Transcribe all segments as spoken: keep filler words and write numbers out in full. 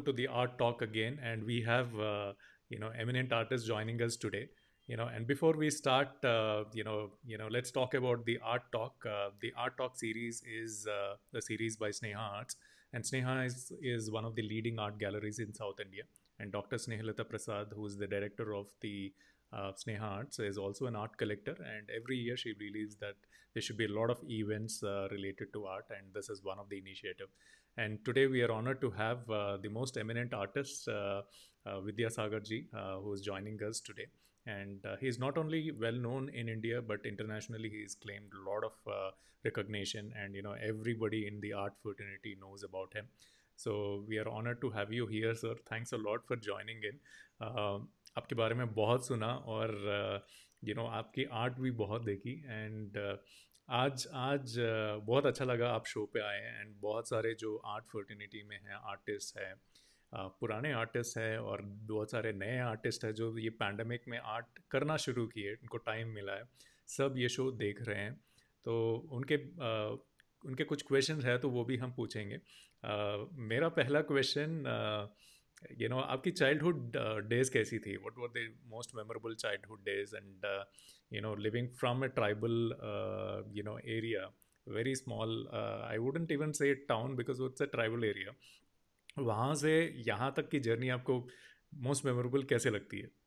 to the Art Talk again, and we have uh, you know eminent artists joining us today. You know, and before we start, uh, you know, you know, let's talk about the Art Talk. Uh, the Art Talk series is uh, the series by Sneha Arts, and Sneha is is one of the leading art galleries in South India. And Doctor Snehalata Prasad, who is the director of the uh, Sneha Arts, is also an art collector, and every year she believes that there should be a lot of events uh, related to art, and this is one of the initiative. And today we are honored to have uh, the most eminent artist, uh, uh, Vidya Sagar ji, uh, who is joining us today. And uh, he is not only well known in India, but internationally he has claimed a lot of uh, recognition. And you know, everybody in the art fraternity knows about him. So we are honored to have you here, sir. Thanks a lot for joining in. Uh, आपके बारे में बहुत सुना और you uh, know you know, आपकी art भी बहुत देखी एंड आज आज अ, बहुत अच्छा लगा आप शो पे आए हैं एंड बहुत सारे जो आर्ट फर्टिनिटी में हैं आर्टिस्ट हैं, अ, पुराने आर्टिस्ट हैं और बहुत सारे नए आर्टिस्ट हैं जो ये पैंडमिक में आर्ट करना शुरू किए, उनको टाइम मिला है, सब ये शो देख रहे हैं। तो उनके अ, उनके कुछ क्वेश्चन है तो वो भी हम पूछेंगे। अ, मेरा पहला क्वेश्चन, यू नो आपकी चाइल्डहुड डेज कैसी थी? What were the most memorable childhood days and you know living from a tribal uh, you know area, very small, uh, I wouldn't even say town because it's a tribal area, वहाँ से यहाँ तक की journey आपको most memorable कैसे लगती है?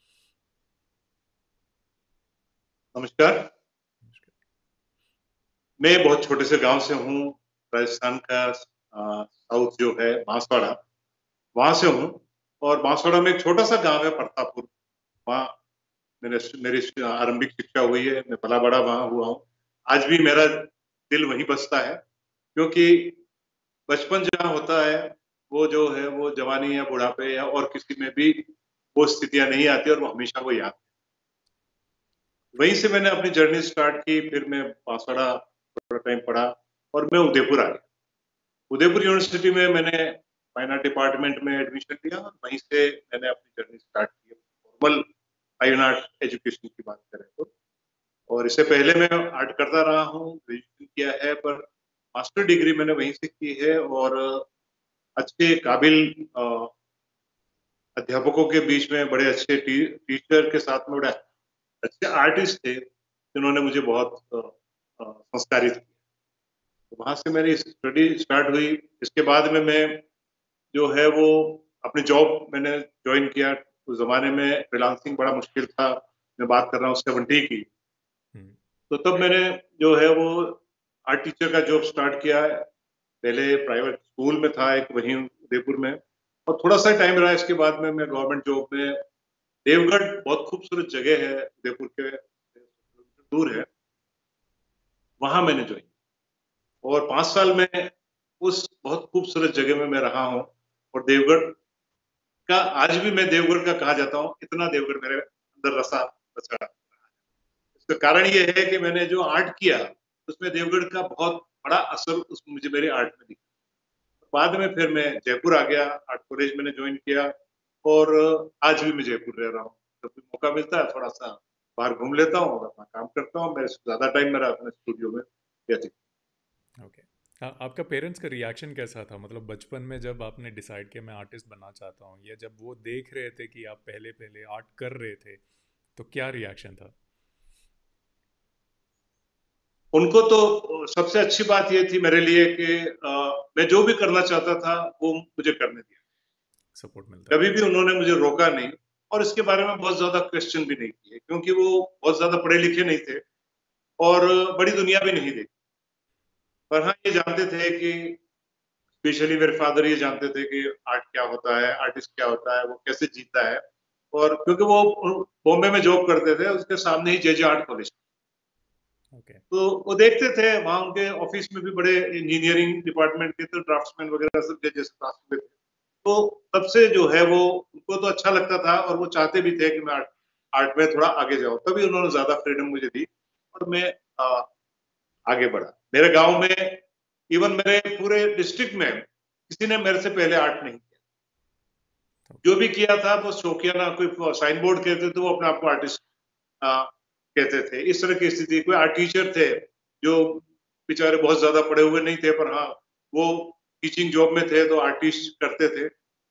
नमस्कार। मैं बहुत छोटे से गांव से हूँ, राजस्थान का साउथ जो है बांसवाड़ा, वहां से हूँ। और बांसवाड़ा में एक छोटा सा गांव है प्रतापपुर, वहाँ मेरे मेरी आरंभिक शिक्षा हुई है। मैं पला बड़ा वहां हुआ हूँ। आज भी मेरा दिल वहीं बसता है, क्योंकि बचपन जहाँ होता है वो जो है वो जवानी या बुढ़ापे या और किसी में भी वो स्थितियां नहीं आती और वो हमेशा वो याद। वहीं से मैंने अपनी जर्नी स्टार्ट की। फिर मैं बांसवाड़ा थोड़ा टाइम पढ़ा और मैं उदयपुर आ गया। उदयपुर यूनिवर्सिटी में मैंने फाइन आर्ट डिपार्टमेंट में एडमिशन लिया और वहीं से मैंने अपनी जर्नी स्टार्ट की फॉर्मल फाइन आर्ट एजुकेशन की बात करें तो। और इससे पहले मैं आर्ट करता रहा हूँ, ग्रेजुएशन किया है, पर मास्टर डिग्री मैंने वहीं से की है। और अच्छे काबिल अध्यापकों के बीच में बड़े अच्छे टी, टीचर के साथ में बड़े अच्छे आर्टिस्ट थे जिन्होंने मुझे बहुत संस्कारित किया। तो वहां से मेरी स्टडी स्टार्ट हुई। इसके बाद में मैं जो है वो अपनी जॉब मैंने ज्वाइन किया। उस जमाने में फ्रीलांसिंग बड़ा मुश्किल था, मैं बात कर रहा हूँ सेवेंटी की। तो तब मैंने जो है वो आर्ट टीचर का जॉब स्टार्ट किया। पहले प्राइवेट स्कूल में था एक वहीं उदयपुर में, और थोड़ा सा टाइम रहा। इसके बाद में मैं गवर्नमेंट जॉब में, देवगढ़ बहुत खूबसूरत जगह है, उदयपुर के दूर है, वहां मैंने ज्वाइन। और पांच साल में उस बहुत खूबसूरत जगह में मैं रहा हूँ। और देवगढ़ का आज भी मैं देवगढ़ का कहा जाता हूँ, इतना देवगढ़ मेरे अंदर रसा बसा। इसका कारण ये है कि मैंने जो आर्ट किया उसमें देवगढ़ का बहुत बड़ा असर उस मुझे मेरे आर्ट में दिखा। बाद में फिर मैं जयपुर आ गया, आर्ट कॉलेज मैंने ज्वाइन किया और आज भी मैं जयपुर रह रहा हूँ। जब भी मौका मिलता है थोड़ा सा बाहर घूम लेता हूँ और अपना काम करता हूँ। मैं ज्यादा टाइम मेरा अपने स्टूडियो में व्यतीत। ओके, आपका पेरेंट्स का रिएक्शन कैसा था? मतलब बचपन में जब आपने डिसाइड किया मैं आर्टिस्ट बनना चाहता हूँ, या जब वो देख रहे थे कि आप पहले पहले आर्ट कर रहे थे, तो क्या रिएक्शन था? उनको तो सबसे अच्छी बात ये थी मेरे लिए कि आ, मैं जो भी करना चाहता था वो मुझे करने दिया, सपोर्ट मिलता। कभी भी उन्होंने मुझे रोका नहीं और इसके बारे में बहुत ज्यादा क्वेश्चन भी नहीं किए, क्योंकि वो बहुत ज्यादा पढ़े लिखे नहीं थे और बड़ी दुनिया भी नहीं देखी। पर हाँ, ये जानते थे कि स्पेशली मेरे फादर ये जानते थे कि आर्ट क्या होता है, आर्टिस्ट क्या होता है, वो कैसे जीता है। और क्योंकि वो बॉम्बे में जॉब करते थे, उसके सामने ही J J art college. okay. तो वो देखते थे वहां उनके ऑफिस में भी बड़े इंजीनियरिंग डिपार्टमेंट के तो ड्राफ्ट्समैन वगैरह सब जैसे क्लास में थे। तो तब से जो है वो उनको तो अच्छा लगता था और वो चाहते भी थे कि मैं आर्ट, आर्ट में थोड़ा आगे जाऊं। तभी उन्होंने ज्यादा फ्रीडम मुझे दी और मैं आ, आगे बढ़ा। मेरे गांव में, इवन मेरे पूरे डिस्ट्रिक्ट में किसी ने मेरे से पहले आर्ट नहीं किया। जो भी किया था वो शौकिया, कोई साइन बोर्ड कहते थे, वो अपने आप को आर्टिस्ट कहते थे। इस तरह की स्थिति। कोई आर्ट टीचर थे जो बेचारे बहुत ज्यादा पढ़े हुए नहीं थे, पर हाँ वो टीचिंग जॉब में थे तो आर्टिस्ट करते थे।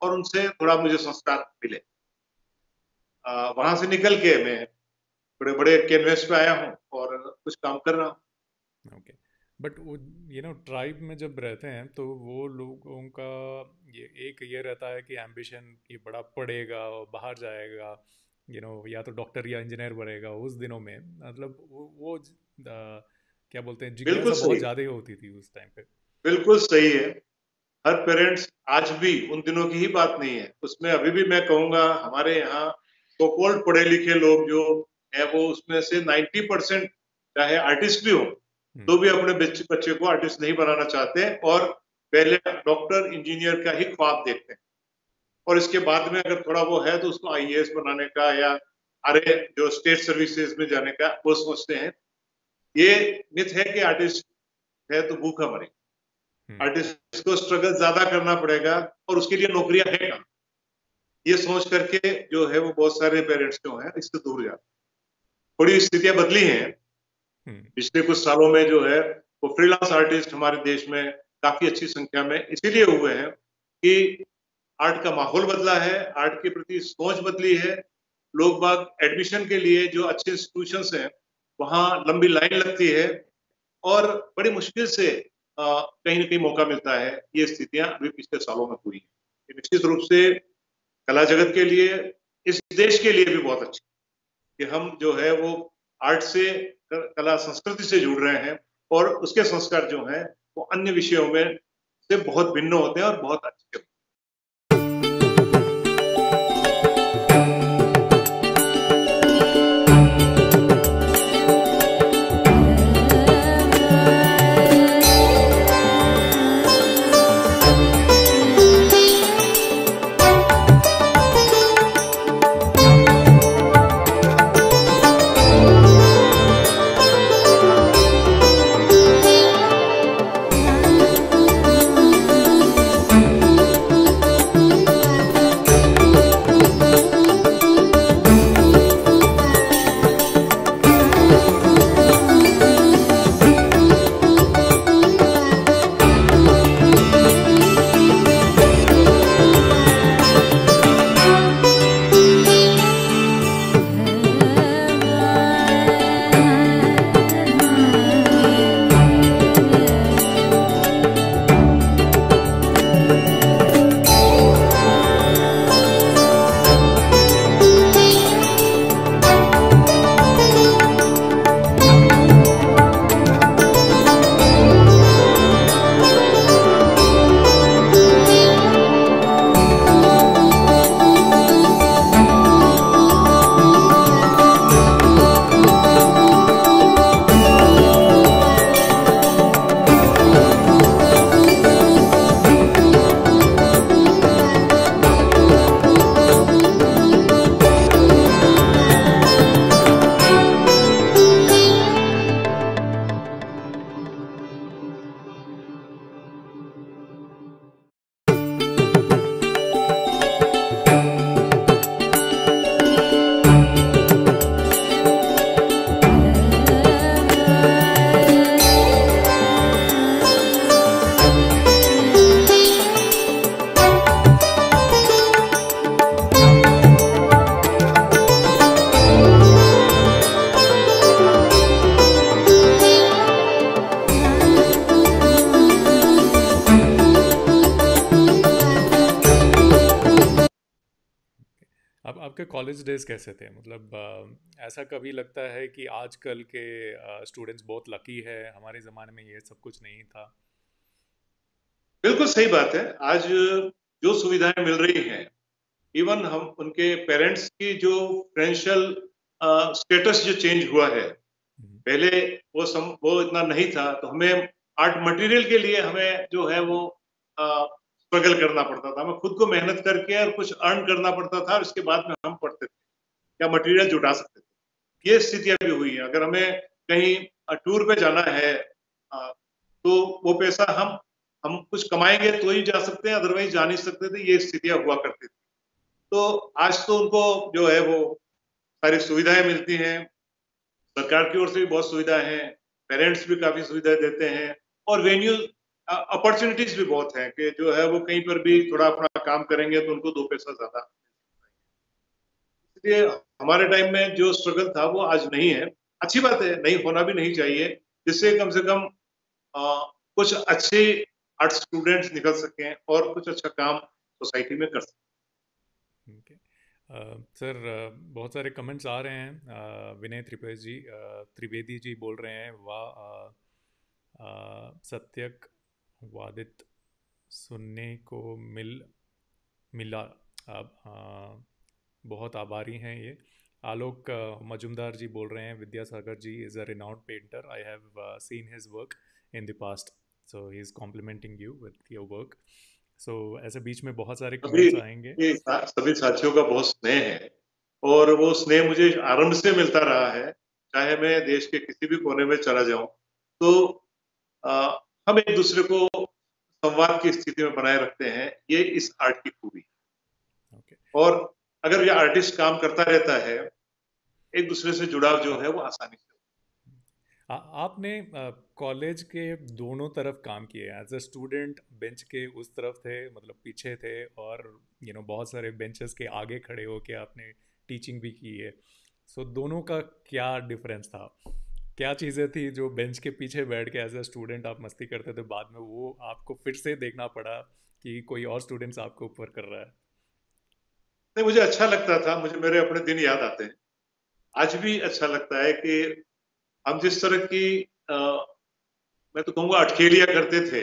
और उनसे थोड़ा मुझे संस्कार मिले। वहां से निकल के मैं बड़े बड़े कैनवस पे आया हूँ और कुछ काम कर रहा हूँ। ओके, बट वो यू नो ट्राइब में जब रहते हैं तो वो लोगों का ये एक ये रहता है कि एम्बिशन ये बड़ा पढ़ेगा और बाहर जाएगा, यू नो या तो डॉक्टर या इंजीनियर बनेगा उस दिनों में, मतलब वो, वो आ, क्या बोलते हैं, बिल्कुल जिज्ञासा बहुत सही, ज़्यादा होती थी उस टाइम पे। बिल्कुल सही है। हर पेरेंट्स आज भी उन दिनों की ही बात नहीं है, उसमें अभी भी मैं कहूंगा हमारे यहाँ सो कॉल्ड पढ़े लिखे लोग जो है वो उसमें से नब्बे परसेंट चाहे आर्टिस्ट भी हो तो भी अपने बच्चे बच्चे को आर्टिस्ट नहीं बनाना चाहते और पहले डॉक्टर इंजीनियर का ही ख्वाब देखते हैं और इसके बाद में अगर थोड़ा वो है तो उसको आईएएस बनाने का या अरे जो स्टेट सर्विसेज में जाने का वो सोचते हैं। ये मिथ है कि आर्टिस्ट है तो भूखा मरेगा, आर्टिस्ट को स्ट्रगल ज्यादा करना पड़ेगा और उसके लिए नौकरियां है कहाँ, ये सोच करके जो है वो बहुत सारे पेरेंट्स जो हैं इससे दूर जाते हैं। थोड़ी स्थितियां बदली हैं पिछले कुछ सालों में, जो है वो फ्रीलांस आर्टिस्ट हमारे देश में काफी अच्छी संख्या में इसीलिए हुए हैं कि आर्ट का माहौल बदला है, आर्ट के प्रति सोच बदली है। लोग बाग एडमिशन के लिए जो अच्छे इंस्टीट्यूशंस हैं वहां लंबी लाइन लगती है और बड़ी मुश्किल से आ, कहीं ना कहीं मौका मिलता है। ये स्थितियां अभी पिछले सालों में हुई हैं। निश्चित रूप से कला जगत के लिए, इस देश के लिए भी बहुत अच्छी कि हम जो है वो आर्ट से, कला संस्कृति से जुड़ रहे हैं और उसके संस्कार जो हैं वो अन्य विषयों में से बहुत भिन्न होते हैं और बहुत अच्छे होते हैं। अब आपके कॉलेज डेज कैसे थे, मतलब अ, ऐसा कभी लगता है कि आजकल के स्टूडेंट्स बहुत लकी है, हमारे ज़माने में ये सब कुछ नहीं था? बिल्कुल सही बात है। आज जो सुविधाएं मिल रही हैं, इवन हम उनके पेरेंट्स की जो फाइनेंशियल स्टेटस जो चेंज हुआ है, पहले वो सम, वो इतना नहीं था तो हमें आर्ट मटेरियल के लिए हमें जो है वो स्ट्रगल करना पड़ता था, हमें खुद को मेहनत करके और कुछ अर्न करना पड़ता था और उसके बाद में हम पढ़ते थे या मटेरियल जुटा सकते थे। ये स्थितियां भी हुई हैं। अगर हमें कहीं टूर पे जाना है आ, तो वो पैसा हम हम कुछ कमाएंगे तो ही जा सकते हैं, अदरवाइज जा नहीं सकते थे। ये स्थितियां हुआ करती थी। तो आज तो उनको जो है वो सारी सुविधाएं मिलती हैं, सरकार की ओर से भी बहुत सुविधा है, पेरेंट्स भी काफी सुविधाएं देते हैं और वेन्यू अपॉर्चुनिटीज भी बहुत हैं कि जो है वो कहीं पर भी थोड़ा अपना काम करेंगे तो उनको दो पैसा ज्यादा। इसलिए हमारे टाइम में जो स्ट्रगल था वो आज नहीं है। अच्छी बात है, नहीं होना भी नहीं चाहिए, जिससे कम से कम अ, कुछ अच्छे आर्ट स्टूडेंट्स निकल सकें और कुछ अच्छा काम सोसाइटी में कर सकें। ओके सर, बहुत सारे कमेंट्स आ रहे हैं। अ, विनय त्रिपेश जी, अ, त्रिवेदी जी बोल रहे हैं, वाह, अ, अ, सत्यक वादित सुनने को मिल मिला। अब अ, बहुत आभारी हैं ये। आलोक अ, मजुमदार जी बोल रहे हैं, Vidyasagar ji is a renowned painter, I have seen his work in the past, so he is complimenting you with your work. So ऐसे बीच में बहुत सारे सभी कमेंट्स आएंगे। ये सा- सभी साथियों का बहुत स्नेह है और वो स्नेह मुझे आरंभ से मिलता रहा है। चाहे मैं देश के किसी भी कोने में चला जाऊं तो अ, हम एक दूसरे को संवाद की स्थिति में बनाए रखते हैं। ये इस आर्ट की खूबी है। ओके। और अगर ये आर्टिस्ट काम करता रहता है, एक दूसरे से जुड़ाव जो है वो आसानी से। आ, आपने कॉलेज के दोनों तरफ काम किए, एज अ स्टूडेंट बेंच के उस तरफ थे, मतलब पीछे थे, और यू नो बहुत सारे बेंचेस के आगे खड़े होके आपने टीचिंग भी की है। सो so, दोनों का क्या डिफरेंस था? क्या चीज़ें थी जो बेंच के पीछे बैठ के एज अ स्टूडेंट आप मस्ती करते थे, बाद में वो आपको फिर से देखना पड़ा कि कोई और स्टूडेंट्स आपको ऊपर कर रहा है? नहीं, मुझे अच्छा लगता था, मुझे मेरे अपने दिन याद आते हैं। आज भी अच्छा लगता है कि हम जिस तरह की अ, मैं तो कहूँगा अठखेलियाँ करते थे,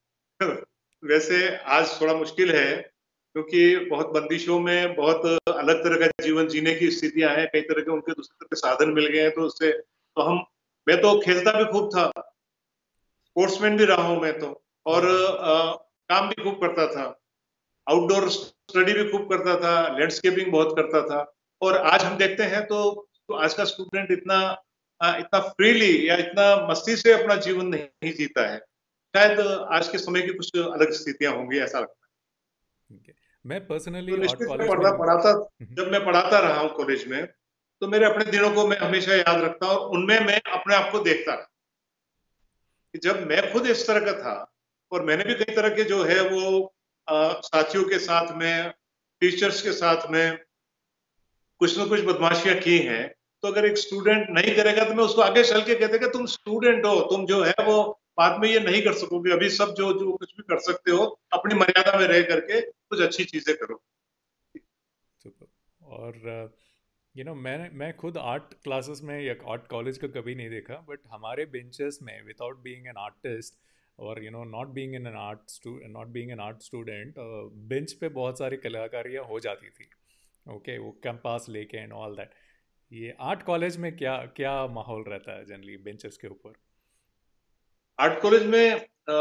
वैसे आज थोड़ा मुश्किल है, क्योंकि बहुत बंदिशों में बहुत अलग तरह का जीवन जीने की स्थितियां हैं, कई तरह के उनके दूसरे तरह के साधन मिल गए हैं, तो उससे तो हम मैं तो खेलता भी खूब था, स्पोर्ट्समैन भी रहा हूं मैं तो, और हम्म। आ, काम भी खूब करता था, आउटडोर स्टडी भी खूब करता था, लैंडस्केपिंग बहुत करता था। और आज हम देखते हैं तो, तो आज का स्टूडेंट इतना आ, इतना फ्रीली या इतना मस्ती से अपना जीवन नहीं जीता है। शायद आज के समय की कुछ अलग स्थितियां होंगी, ऐसा लगता है। Okay. मैं पर्सनली तो आर्ट निश्चित मैं कॉलेज में। पढ़ा पढ़ाता हम्म। जब मैं पढ़ाता रहा हूँ कॉलेज में, तो मेरे अपने दिनों को मैं हमेशा याद रखता हूँ, और उनमें मैं अपने आप को देखता रहा कि जब मैं खुद इस तरह का था, और मैंने भी कई तरह के जो है वो आ, साथियों के साथ में, टीचर्स के साथ में कुछ ना कुछ बदमाशियां की हैं। तो अगर एक स्टूडेंट नहीं करेगा तो मैं उसको आगे चल के कहते कि तुम स्टूडेंट हो, तुम जो है वो बाद में ये नहीं कर सकोगे, अभी सब जो जो कुछ भी कर सकते हो अपनी मर्यादा में रह करके कुछ अच्छी चीजें करो। सुपर। और यू नो मैं मैं खुद आर्ट क्लासेस में या आर्ट कॉलेज का कभी नहीं देखा, बट हमारे बेंचेस में विदाउट बीइंग एन आर्टिस्ट और you know not being in an art not being an art student, bench पे बहुत सारी कलाकारियाँ हो जाती थी। ओके, वो कैंपास लेके एंड ऑल दैट। ये आर्ट कॉलेज में क्या क्या माहौल रहता है जनरली बेंचेस के ऊपर? आर्ट कॉलेज में अ,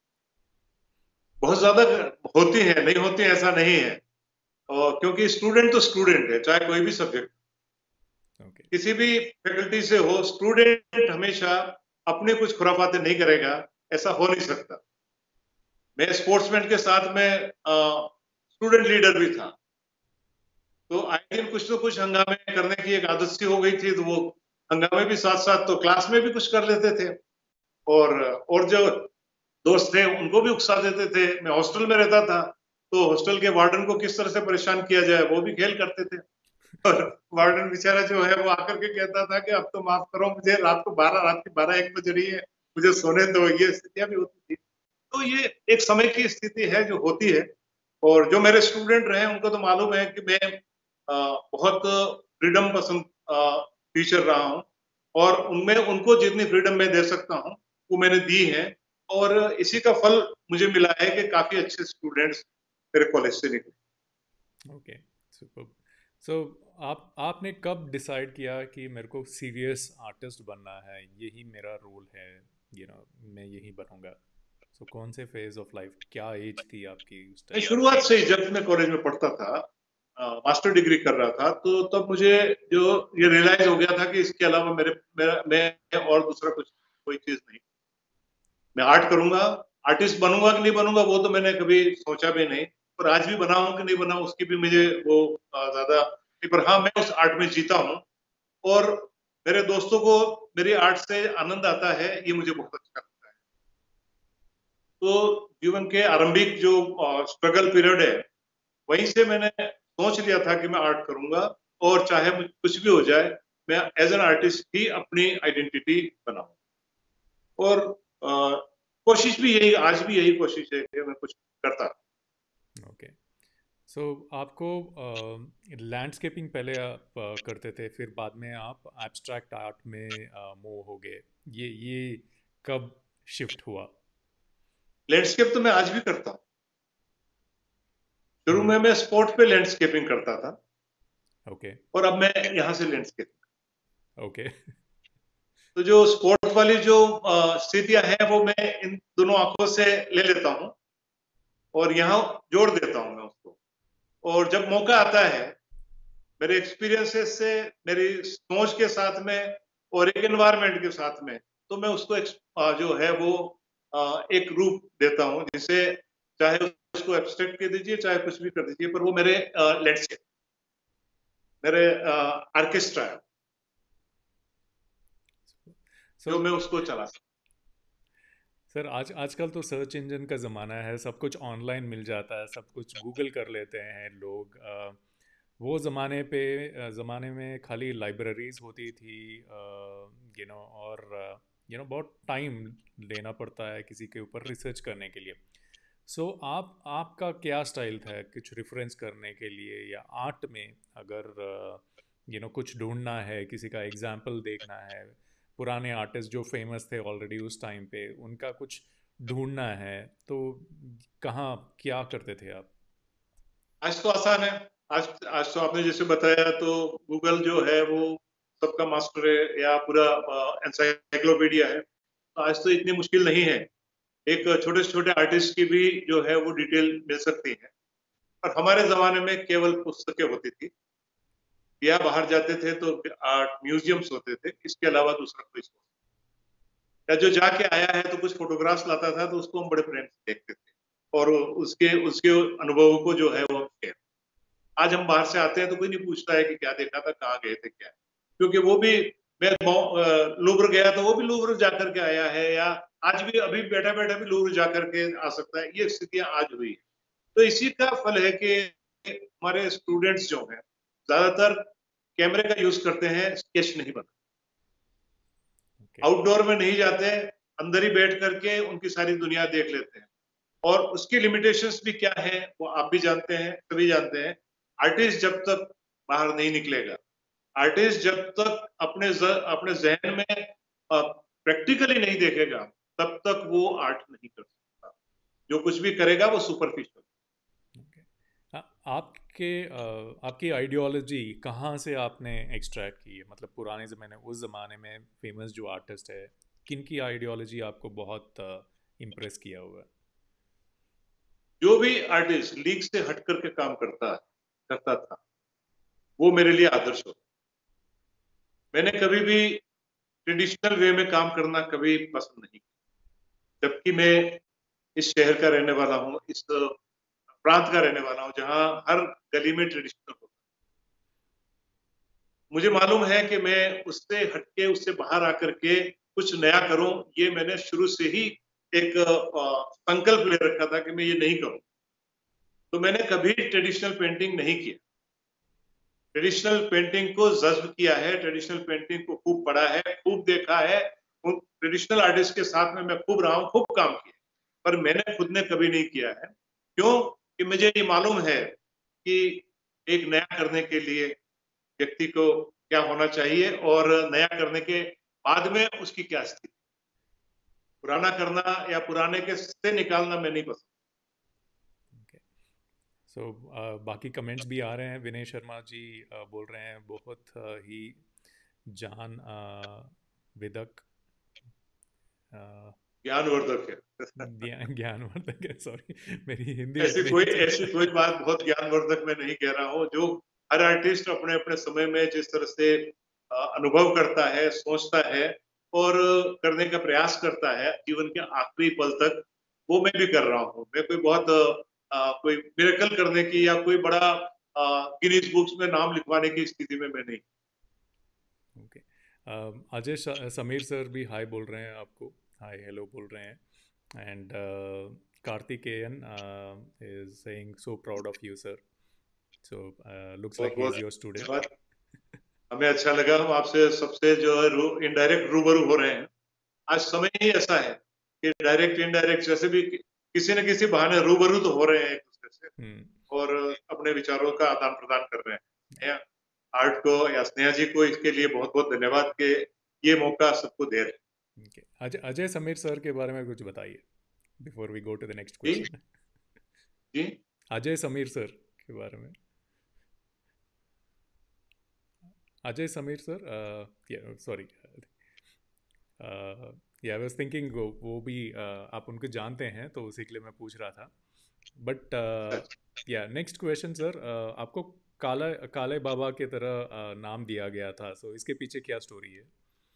बहुत ज्यादा होती है, नहीं होती है ऐसा नहीं है। और क्योंकि स्टूडेंट तो स्टूडेंट है, चाहे कोई भी सब्जेक्ट ओके। किसी भी फैकल्टी से हो, स्टूडेंट हमेशा अपने कुछ खुराफाते नहीं करेगा, ऐसा हो नहीं सकता। मैं स्पोर्ट्समैन के साथ में स्टूडेंट लीडर भी था, तो आए दिन कुछ तो कुछ हंगामे करने की एक आदत सी हो गई थी, तो वो हंगामे भी साथ साथ तो क्लास में भी कुछ कर लेते थे, और और जो दोस्त थे उनको भी उकसा देते थे। मैं हॉस्टल में रहता था, तो हॉस्टल के वार्डन को किस तरह से परेशान किया जाए वो भी खेल करते थे। और वार्डन बेचारा जो है वो आकर के कहता था कि अब तो माफ करो, मुझे रात को बारह रात की बारह एक बज रही है, मुझे सोने दो। ये स्थितियां भी होती थी। तो ये एक समय की स्थिति है जो होती है। और जो मेरे स्टूडेंट रहे उनको तो मालूम है कि मैं अ, बहुत फ्रीडम पसंद टीचर रहा हूँ, और उनमें उनको जितनी फ्रीडम मैं दे सकता हूँ वो मैंने दी है। और इसी का फल मुझे मिला है कि काफी अच्छे स्टूडेंट्स मेरे कॉलेज से निकले। Okay, super. सो आप आपने कब डिसाइड किया कि मेरे को सीरियस आर्टिस्ट बनना है, यही मेरा रोल है, यू नो मैं यही बनूंगा? सो so, कौन से फेज ऑफ लाइफ, क्या एज थी आपकी उस मैं टाइम? शुरुआत से ही जब मैं कॉलेज में पढ़ता था, मास्टर डिग्री कर रहा था, तो तब मुझे जो ये रियलाइज हो गया था कि इसके अलावा मेरे मेरा मैं और दूसरा कुछ कोई चीज नहीं। मैं आर्ट करूंगा, आर्टिस्ट बनूंगा कि नहीं बनूंगा वो तो मैंने कभी सोचा भी नहीं, और आज भी बनाऊं कि नहीं बनाऊं उसकी भी मुझे वो अ, ज्यादा नहीं, पर हाँ मैं उस आर्ट में जीता हूँ। और मेरे दोस्तों को मेरी आर्ट से आनंद आता है, ये मुझे बहुत अच्छा लगता है। तो जीवन के आरंभिक जो स्ट्रगल पीरियड है, वहीं से मैंने सोच लिया था कि मैं आर्ट करूंगा, और चाहे मुझे कुछ भी हो जाए, मैं एज एन आर्टिस्ट ही अपनी आइडेंटिटी बनाऊं। और अ, कोशिश भी यही, आज भी यही कोशिश है कि मैं कुछ करता। ओके। सो आपको लैंडस्केपिंग पहले आप uh, करते थे, फिर बाद में आप एब्स्ट्रैक्ट आर्ट में मूव हो गए। ये ये कब शिफ्ट हुआ? लैंडस्केप तो मैं आज भी करता हूँ। शुरू हम्म। में मैं स्पॉट पे लैंडस्केपिंग करता था, ओके। और अब मैं यहाँ से लैंडस्केप। ओके। तो जो स्पोर्ट वाली जो अ, स्थितियां हैं, वो मैं इन दोनों आंखों से ले लेता हूँ, और यहाँ जोड़ देता हूँ मैं उसको। और जब मौका आता है, मेरे एक्सपीरियंसेस से, मेरी सोच के साथ में, और एक एनवायरनमेंट के साथ में, तो मैं उसको एक, अ, जो है वो अ, एक रूप देता हूँ, जिसे चाहे उसको एब्स्ट्रैक्ट कर दीजिए, चाहे कुछ भी कर दीजिए, पर वो मेरे लैंडस्केप, मेरे ऑर्केस्ट्रा है, सो जो मैं उसको चला सकता सर, आज आजकल तो सर्च इंजन का ज़माना है, सब कुछ ऑनलाइन मिल जाता है, सब कुछ गूगल कर लेते हैं लोग। अ, वो ज़माने पे अ, ज़माने में खाली लाइब्रेरीज होती थी, यू नो, और यू नो बहुत टाइम लेना पड़ता है किसी के ऊपर रिसर्च करने के लिए। सो so, आप आपका क्या स्टाइल था कुछ रेफरेंस करने के लिए, या आर्ट में अगर यू नो कुछ ढूंढना है, किसी का एग्जाम्पल देखना है, पुराने आर्टिस्ट जो फेमस थे ऑलरेडी उस टाइम पे, उनका कुछ ढूंढना है, तो कहाँ क्या करते थे आप? हूँ। आज तो आसान है। आज आज तो आपने जैसे बताया, तो गूगल जो है वो सबका मास्टर है, या पूरा एनसाइक्लोपीडिया है। तो आज तो इतनी मुश्किल नहीं है, एक छोटे से छोटे आर्टिस्ट की भी जो है वो डिटेल मिल सकती है। पर हमारे जमाने में केवल पुस्तकें होती थी, या बाहर जाते थे तो आर्ट म्यूजियम्स होते थे, इसके अलावा दूसरा कोई सोर्स, या जो जाके आया है तो कुछ फोटोग्राफ्स लाता था, तो उसको हम बड़े प्रेम से देखते थे, और उसके उसके अनुभवों को जो है वो हम शेयर। आज हम बाहर से आते हैं तो कोई नहीं पूछता है कि क्या देखा था, कहाँ गए थे, क्या है। क्योंकि वो भी, मैं लूव्र गया तो वो भी लूव्र जाकर के आया है, या आज भी अभी बैठा बैठा भी लूव्र जाकर के आ सकता है। ये स्थितियां आज हुई है। तो इसी का फल है कि हमारे स्टूडेंट्स जो हैं, ज्यादातर कैमरे का यूज करते हैं, स्केच नहीं बनाते, ओके। आउटडोर में नहीं जाते, अंदर ही बैठ करके उनकी सारी दुनिया देख लेते हैं। और उसकी लिमिटेशंस भी क्या है, वो आप भी जानते हैं, सभी जानते हैं। आर्टिस्ट जब तक बाहर नहीं निकलेगा, आर्टिस्ट जब तक अपने ज, अपने जहन में प्रैक्टिकली नहीं देखेगा, तब तक वो आर्ट नहीं कर सकता। जो कुछ भी करेगा वो सुपरफिशियल। ओके। आ- आपके अ, आपकी आइडियोलॉजी कहाँ से आपने एक्सट्रैक्ट की है? मतलब पुराने ज़माने, उस ज़माने में फेमस जो आर्टिस्ट है, किन की आइडियोलॉजी आपको बहुत इम्प्रेस किया हुआ है? जो भी आर्टिस्ट लीग से हट करके काम करता है, करता था, वो मेरे लिए आदर्श होता। मैंने कभी भी ट्रेडिशनल वे में काम करना कभी पसंद नहीं किया, जबकि मैं इस शहर का रहने वाला हूँ, इस प्रांत का रहने वाला हूँ, जहाँ हर गली में ट्रेडिशनल होता है। मुझे मालूम है कि मैं उससे हटके, उससे बाहर आकर के कुछ नया करूं, ये मैंने शुरू से ही एक अ, संकल्प ले रखा था कि मैं ये नहीं करूं। तो मैंने कभी ट्रेडिशनल पेंटिंग नहीं किया। ट्रेडिशनल पेंटिंग को जज्ब किया है, ट्रेडिशनल पेंटिंग को खूब पढ़ा है, खूब देखा है, उन ट्रेडिशनल आर्टिस्ट के साथ में मैं खूब रहा हूं, खूब काम किया, पर मैंने खुद ने कभी नहीं किया है। क्यों? कि मुझे ये मालूम है कि एक नया करने के लिए व्यक्ति को क्या होना चाहिए, और नया करने के बाद में उसकी क्या स्थिति। पुराना करना या पुराने के से निकालना मैं नहीं पसंद। ओके। सो बाकी कमेंट्स भी आ रहे हैं। विनय शर्मा जी uh, बोल रहे हैं बहुत uh, ही जान uh, विदक, uh, ज्ञानवर्धक है। ज्ञान ज्ञानवर्धक है, सॉरी मेरी हिंदी ऐसी उतनी कोई अच्छी ऐसी कोई बात बहुत ज्ञानवर्धक मैं नहीं कह रहा हूँ। जो हर आर्टिस्ट अपने अपने समय में जिस तरह से अ, अनुभव करता है, सोचता है, और करने का प्रयास करता है जीवन के आखिरी पल तक, वो मैं भी कर रहा हूँ। मैं कोई बहुत अ, कोई मिरेकल करने की, या कोई बड़ा गिनीज बुक्स में नाम लिखवाने की स्थिति में मैं नहीं। ओके। अजय श- समीर सर भी हाय बोल रहे हैं आपको, हाय हेलो बोल रहे हैं। And uh, Karthikeyan uh, is saying, so proud of you, sir. So uh, looks like बहुत he बहुत is your student. धन्यवाद। हमें अच्छा लगा, हम आपसे सबसे जो है इनडायरेक्ट रूबरू हो रहे हैं। आज समय ही ऐसा है कि डायरेक्ट इनडायरेक्ट जैसे भी किसी न किसी बहाने रूबरू तो हो रहे हैं एक दूसरे से, Hmm. और अपने विचारों का आदान प्रदान कर रहे हैं। या आर्ट को या स्नेहा जी को इसके लिए बहुत बहुत धन्यवाद कि ये मौका सबको दे रहे हैं। Okay. अजय अजय समीर सर के बारे में कुछ बताइए before we go to the next जी क्वेश्चन। जी अजय समीर सर के बारे में। अजय समीर सर, सॉरी, या आई वाज थिंकिंग वो भी uh, आप उनको जानते हैं तो उसी के लिए मैं पूछ रहा था। बट या नेक्स्ट क्वेश्चन सर, आपको काला काले बाबा के तरह uh, नाम दिया गया था, सो so इसके पीछे क्या स्टोरी है?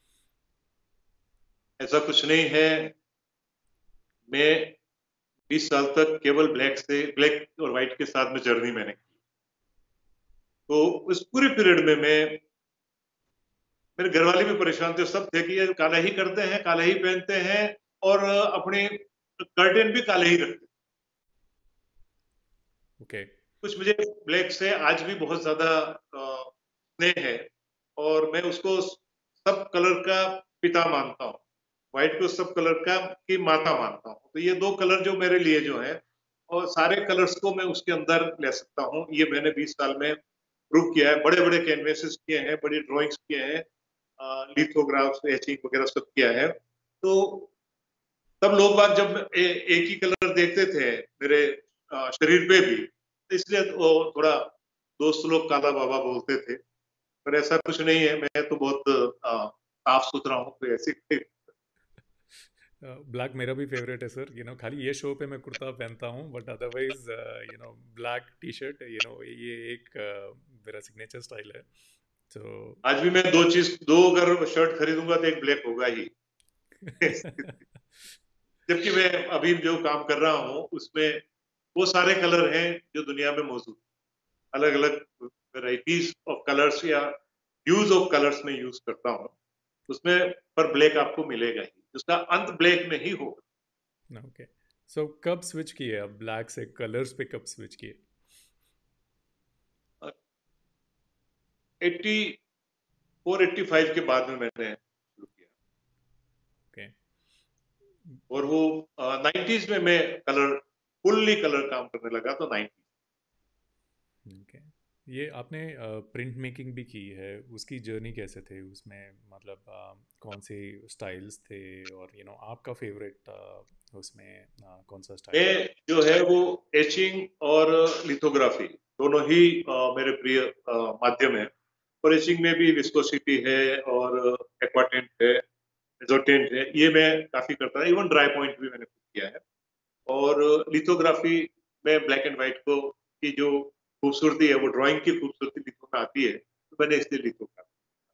ऐसा कुछ नहीं है। मैं बीस साल तक केवल ब्लैक से ब्लैक और व्हाइट के साथ में जर्नी मैंने की। तो उस पूरे पीरियड में मैं मेरे घर वाले भी परेशान थे, सब थे कि ये काला ही करते हैं, काला ही पहनते हैं और अपने कर्टेन भी काले ही रखते हैं। ओके। कुछ मुझे ब्लैक से आज भी बहुत ज्यादा स्नेह है, और मैं उसको सब कलर का पिता मानता हूँ। व्हाइट को सब कलर का की माता मानता हूँ। तो ये दो कलर जो मेरे लिए जो है, और सारे कलर्स को मैं उसके अंदर ले सकता हूँ। ये मैंने बीस साल में प्रूव किया है। बड़े बड़े कैनवेसेस किए हैं, बड़ी ड्राइंग्स किए हैं, लिथोग्राफ्स, एचिंग वगैरह सब किया है। तो तब लोग बाग जब ए, एक ही कलर देखते थे मेरे आ, शरीर पे भी, तो इसलिए वो थोड़ा दोस्त लोग काला बाबा बोलते थे। पर ऐसा कुछ नहीं है, मैं तो बहुत आ, साफ सुथरा हूँ, तो ऐसी ब्लैक मेरा भी फेवरेट है सर, यू नो खाली ये शो पे मैं कुर्ता पहनता हूँ, but otherwise you know black T shirt, you know ये एक uh, मेरा सिग्नेचर स्टाइल है। तो आज भी मैं दो चीज दो अगर शर्ट खरीदूंगा तो एक ब्लैक होगा ही। जबकि मैं अभी जो काम कर रहा हूँ उसमें वो सारे कलर हैं जो दुनिया में मौजूद, अलग अलग varieties of colours or use of colours में यूज करता हूँ उसमें, पर ब्लैक आपको मिलेगा ही, उसका अंत ब्लैक में ही होगा। ओके, सो कब स्विच किए अब ब्लैक से कलर्स पे, कब स्विच किए? एट्टी फोर एट्टी फाइव के बाद में मैंने शुरू किया, ओके। और वो नाइन्टीज में मैं कलर फुल्ली कलर काम करने लगा। तो नाइन्टीज ओके, ये आपने प्रिंट मेकिंग भी की है, उसकी जर्नी कैसे थे उसमें, मतलब uh, कौन से स्टाइल्स थे, और यू नो आपका फेवरेट उसमें uh, कौन सा स्टाइल है? में जो है वो एचिंग और लिथोग्राफी दोनों ही आ, मेरे प्रिय आ, माध्यम है। और एचिंग में भी विस्कोसिटी है और एक्वाटेंट है, एजोटेंट है, ये मैं काफी करता था। इवन ड्राई पॉइंट भी मैंने किया है। और लिथोग्राफी में ब्लैक एंड व्हाइट को की जो खूबसूरती है, वो ड्राइंग की खूबसूरती लिथो में आती है, तो मैंने इसलिए lithography.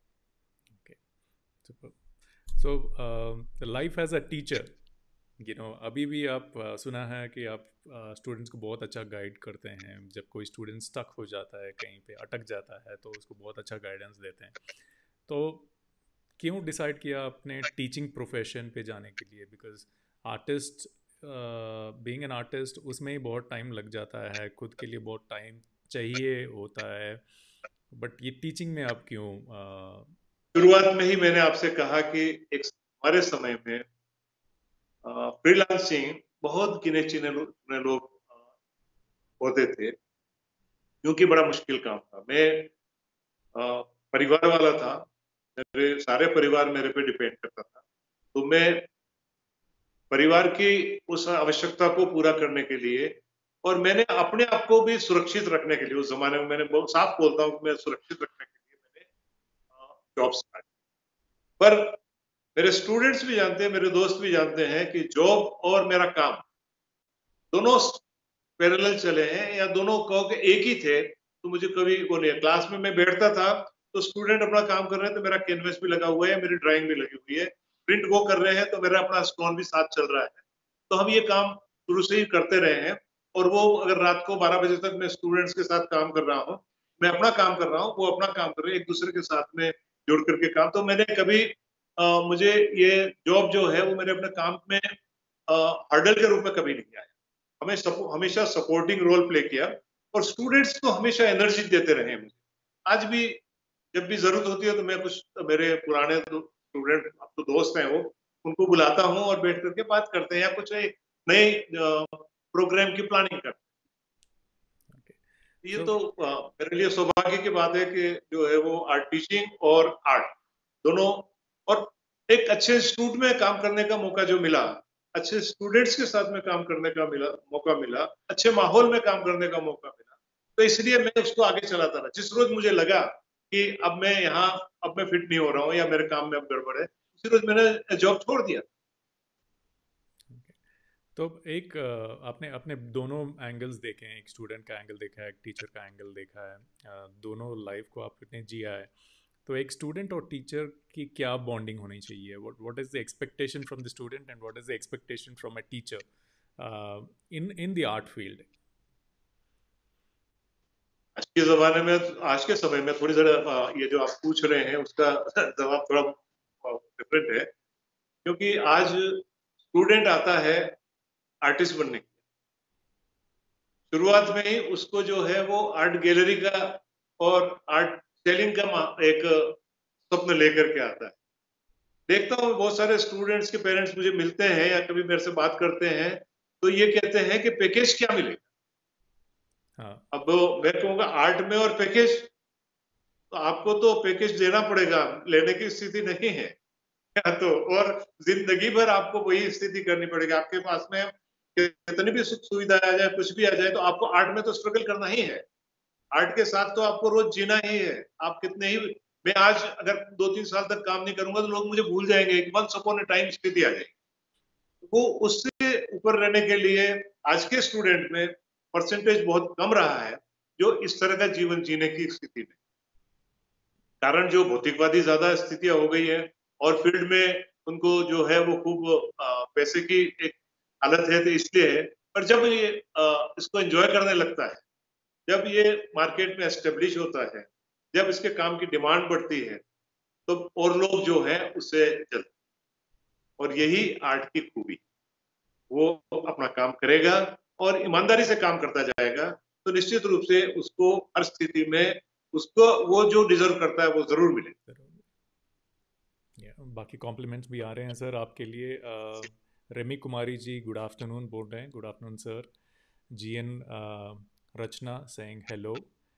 Okay, so life as a teacher, you know अभी भी आप uh, सुना है कि आप स्टूडेंट्स को बहुत अच्छा गाइड करते हैं, जब कोई स्टूडेंट स्टक हो जाता है कहीं पे अटक जाता है तो उसको बहुत अच्छा गाइडेंस देते हैं। तो क्यों डिसाइड किया आपने टीचिंग प्रोफेशन पे जाने के लिए? Because artist, being an artist, उसमें ही बहुत टाइम लग जाता है, खुद के लिए बहुत टाइम चाहिए होता है, बट ये टीचिंग में आप क्यों? uh, शुरुआत में ही मैंने आपसे कहा कि एक हमारे समय में फ्रीलांसिंग बहुत गिने चुने लो, लोग होते थे, क्योंकि बड़ा मुश्किल काम था। मैं आ, परिवार वाला था, मेरे सारे परिवार मेरे पे डिपेंड करता था। तो मैं परिवार की उस आवश्यकता को पूरा करने के लिए, और मैंने अपने आप को भी सुरक्षित रखने के लिए, उस जमाने में मैंने बहुत साफ बोलता हूँ कि मैं सुरक्षित रखने के लिए मैंने जॉब स्टार्ट। पर मेरे स्टूडेंट्स भी जानते हैं, मेरे दोस्त भी जानते हैं कि जॉब और मेरा काम दोनों पैरेलल चले हैं, या दोनों कहो कि एक ही थे, तो मुझे कभी वो नहीं। क्लास में मैं बैठता था तो स्टूडेंट अपना काम कर रहे हैं तो मेरा कैनवस भी लगा हुआ है, मेरी ड्राइंग भी लगी हुई है, प्रिंट वो कर रहे हैं तो मेरा अपना स्टोन भी साथ चल रहा है। तो हम ये काम शुरू से ही करते रहे हैं। और वो अगर रात को बारह बजे तक मैं स्टूडेंट्स के साथ काम कर रहा हूँ, मैं अपना काम कर रहा हूँ, वो अपना काम कर रहे हैं, एक दूसरे के साथ में जुड़ करके काम। तो मैंने कभी आ, मुझे ये जॉब जो है वो मेरे अपने काम में हर्डल के रूप में कभी नहीं आया। हमें सपो, हमेशा सपोर्टिंग रोल प्ले किया और स्टूडेंट्स को हमेशा एनर्जी देते रहे मुझे। आज भी जब भी जरूरत होती है तो मैं कुछ मेरे पुराने स्टूडेंट, अब तो दोस्त हैं वो, उनको बुलाता हूँ और बैठ करके बात करते हैं या कुछ नए प्रोग्राम की प्लानिंग करते हैं। Okay. ये So, तो अ, मेरे लिए सौभाग्य की बात है कि जो है वो आर्ट टीचिंग और आर्ट दोनों, और एक अच्छे इंस्टीट्यूट में काम करने का मौका जो मिला, अच्छे स्टूडेंट्स के साथ में काम करने का मिला मौका मिला, अच्छे माहौल में काम करने का मौका मिला, तो इसलिए मैं उसको आगे चलाता रहा। जिस रोज मुझे लगा कि अब मैं यहाँ अब मैं फिट नहीं हो रहा हूँ या मेरे काम में अब गड़बड़ है, उसी रोज मैंने जॉब छोड़ दिया। okay. तो एक अ, आपने अपने दोनों एंगल्स देखे हैं, एक स्टूडेंट का एंगल देखा है, एक टीचर का एंगल देखा है, अ, दोनों लाइफ को आपने जिया है। तो एक स्टूडेंट और टीचर की क्या बॉन्डिंग होनी चाहिए? What what is the expectation from the student and what is the expectation from a teacher in in the art field? आज के जमाने में, आज के समय में थोड़ी जरा ये जो आप पूछ रहे हैं उसका जवाब थोड़ा डिफरेंट है, क्योंकि आज स्टूडेंट आता है आर्टिस्ट बनने की, शुरुआत में ही उसको जो है वो आर्ट गैलरी का और आर्ट सेलिंग का एक स्वप्न लेकर के आता है। देखता हूँ बहुत सारे स्टूडेंट्स के पेरेंट्स मुझे मिलते हैं या कभी मेरे से बात करते हैं तो ये कहते हैं कि पैकेज क्या मिलेगा। हाँ, अब मैं कहूँगा आर्ट में और पैकेज, तो आपको तो पैकेज लेना पड़ेगा, लेने की स्थिति नहीं है तो, और जिंदगी भर आपको वही स्थिति करनी पड़ेगी। आपके पास में कितनी भी सुख सुविधा आ जाए, कुछ भी आ जाए, तो आपको आर्ट में तो स्ट्रगल करना ही है। आर्ट के साथ तो आपको रोज जीना ही है। आप कितने ही, मैं आज अगर दो तीन साल तक काम नहीं करूंगा तो लोग मुझे भूल जाएंगे, वंस अपॉन अ टाइम स्थिति आ जाएगी। वो उससे ऊपर रहने के लिए आज के स्टूडेंट में परसेंटेज बहुत कम रहा है जो इस तरह का जीवन जीने की स्थिति में, कारण जो भौतिकवादी ज्यादा स्थितियां हो गई है और फील्ड में उनको जो है वो खूब पैसे की एक हालत है, तो इसलिए है। पर जब ये इसको एंजॉय करने लगता है, जब ये मार्केट में एस्टेब्लिश होता है, जब इसके काम की डिमांड बढ़ती है, तो और लोग जो है उससे जलते, और यही आर्ट की खूबी, वो अपना काम करेगा और ईमानदारी से काम करता जाएगा तो निश्चित रूप से उसको हर स्थिति में उसको वो जो डिजर्व करता है वो जरूर मिलेगा। yeah, बाकी कॉम्प्लीमेंट्स भी आ रहे हैं सर आपके लिए। रेमी कुमारी जी गुड आफ्टरनून बोल रहे हैं, good afternoon sir. G N Rachna saying hello.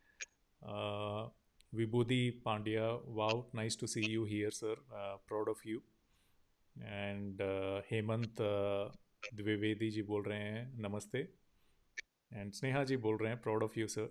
Vibhuti Pandya, wow nice to see you here sir, proud of you. And Hemant Dwivedi ji बोल रहे हैं नमस्ते। एंड स्नेहा जी बोल रहे हैं प्राउड ऑफ यू सर।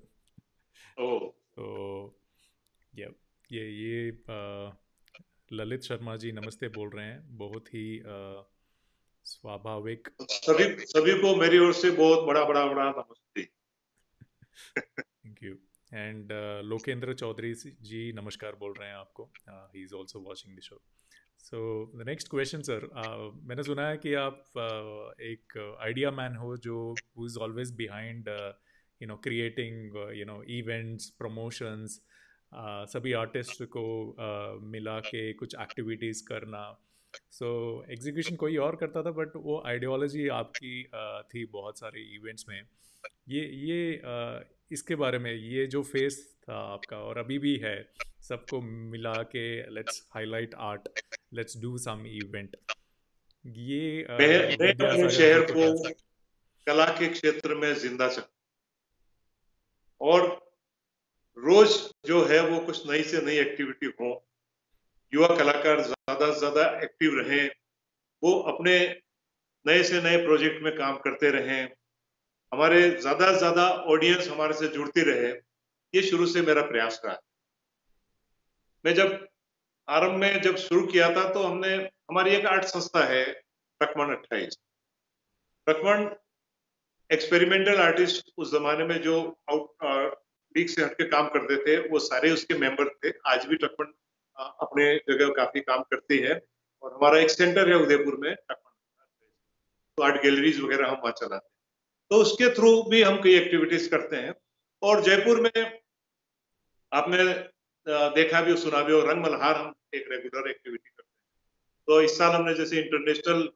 तो ये ये ये uh, ललित शर्मा जी नमस्ते बोल रहे हैं, बहुत ही uh, स्वाभाविक। सभी सभी को मेरी ओर से बहुत बड़ा बड़ा बड़ा नमस्ते। Thank you. And Lokendra Chaudhary ji नमस्कार बोल रहे हैं आपको, he is also watching the show. So the next question sir, मैंने सुना है कि आप uh, एक आइडिया मैन हो जो who is always behind you know creating you know events, promotions, सभी आर्टिस्ट को uh, मिला के कुछ एक्टिविटीज़ करना। सो so, एग्जीक्यूशन कोई और करता था बट वो आइडियोलॉजी आपकी uh, थी बहुत सारे इवेंट्स में। ये ये uh, इसके बारे में, ये जो फेस था आपका और अभी भी है, सबको मिला के let's highlight art, let's do some event, ये मैं, मैं अपने विद्यासागर जी शहर को को कैसे? कला के क्षेत्र में जिंदा सकता, और रोज जो है वो कुछ नई से नई एक्टिविटी हो, युवा कलाकार ज्यादा से ज्यादा एक्टिव रहें, वो अपने नए से नए प्रोजेक्ट में काम करते रहें, हमारे ज्यादा से ज्यादा ऑडियंस हमारे से जुड़ती रहे, ये शुरू से मेरा प्रयास रहा है। मैं जब आरंभ में जब शुरू किया था तो हमने, हमारी एक आर्ट संस्था है प्रकमण अट्ठाईस, प्रकमण एक्सपेरिमेंटल आर्टिस्ट उस जमाने में जो आउट लीग से हटके काम करते थे वो सारे उसके मेंबर थे। आज भी प्रकमण अपने जगह काफी काम करती है और हमारा एक सेंटर है उदयपुर में प्रकमण, तो आर्ट गैलरीज वगैरह हम वहाँ चलाते हैं, तो उसके थ्रू भी हम कई एक्टिविटीज करते हैं। और जयपुर में आपने देखा भी सुना भी हो, रंग मल्हार हम एक रेगुलर एक्टिविटी करते हैं। तो इस साल हमने जैसे इंटरनेशनल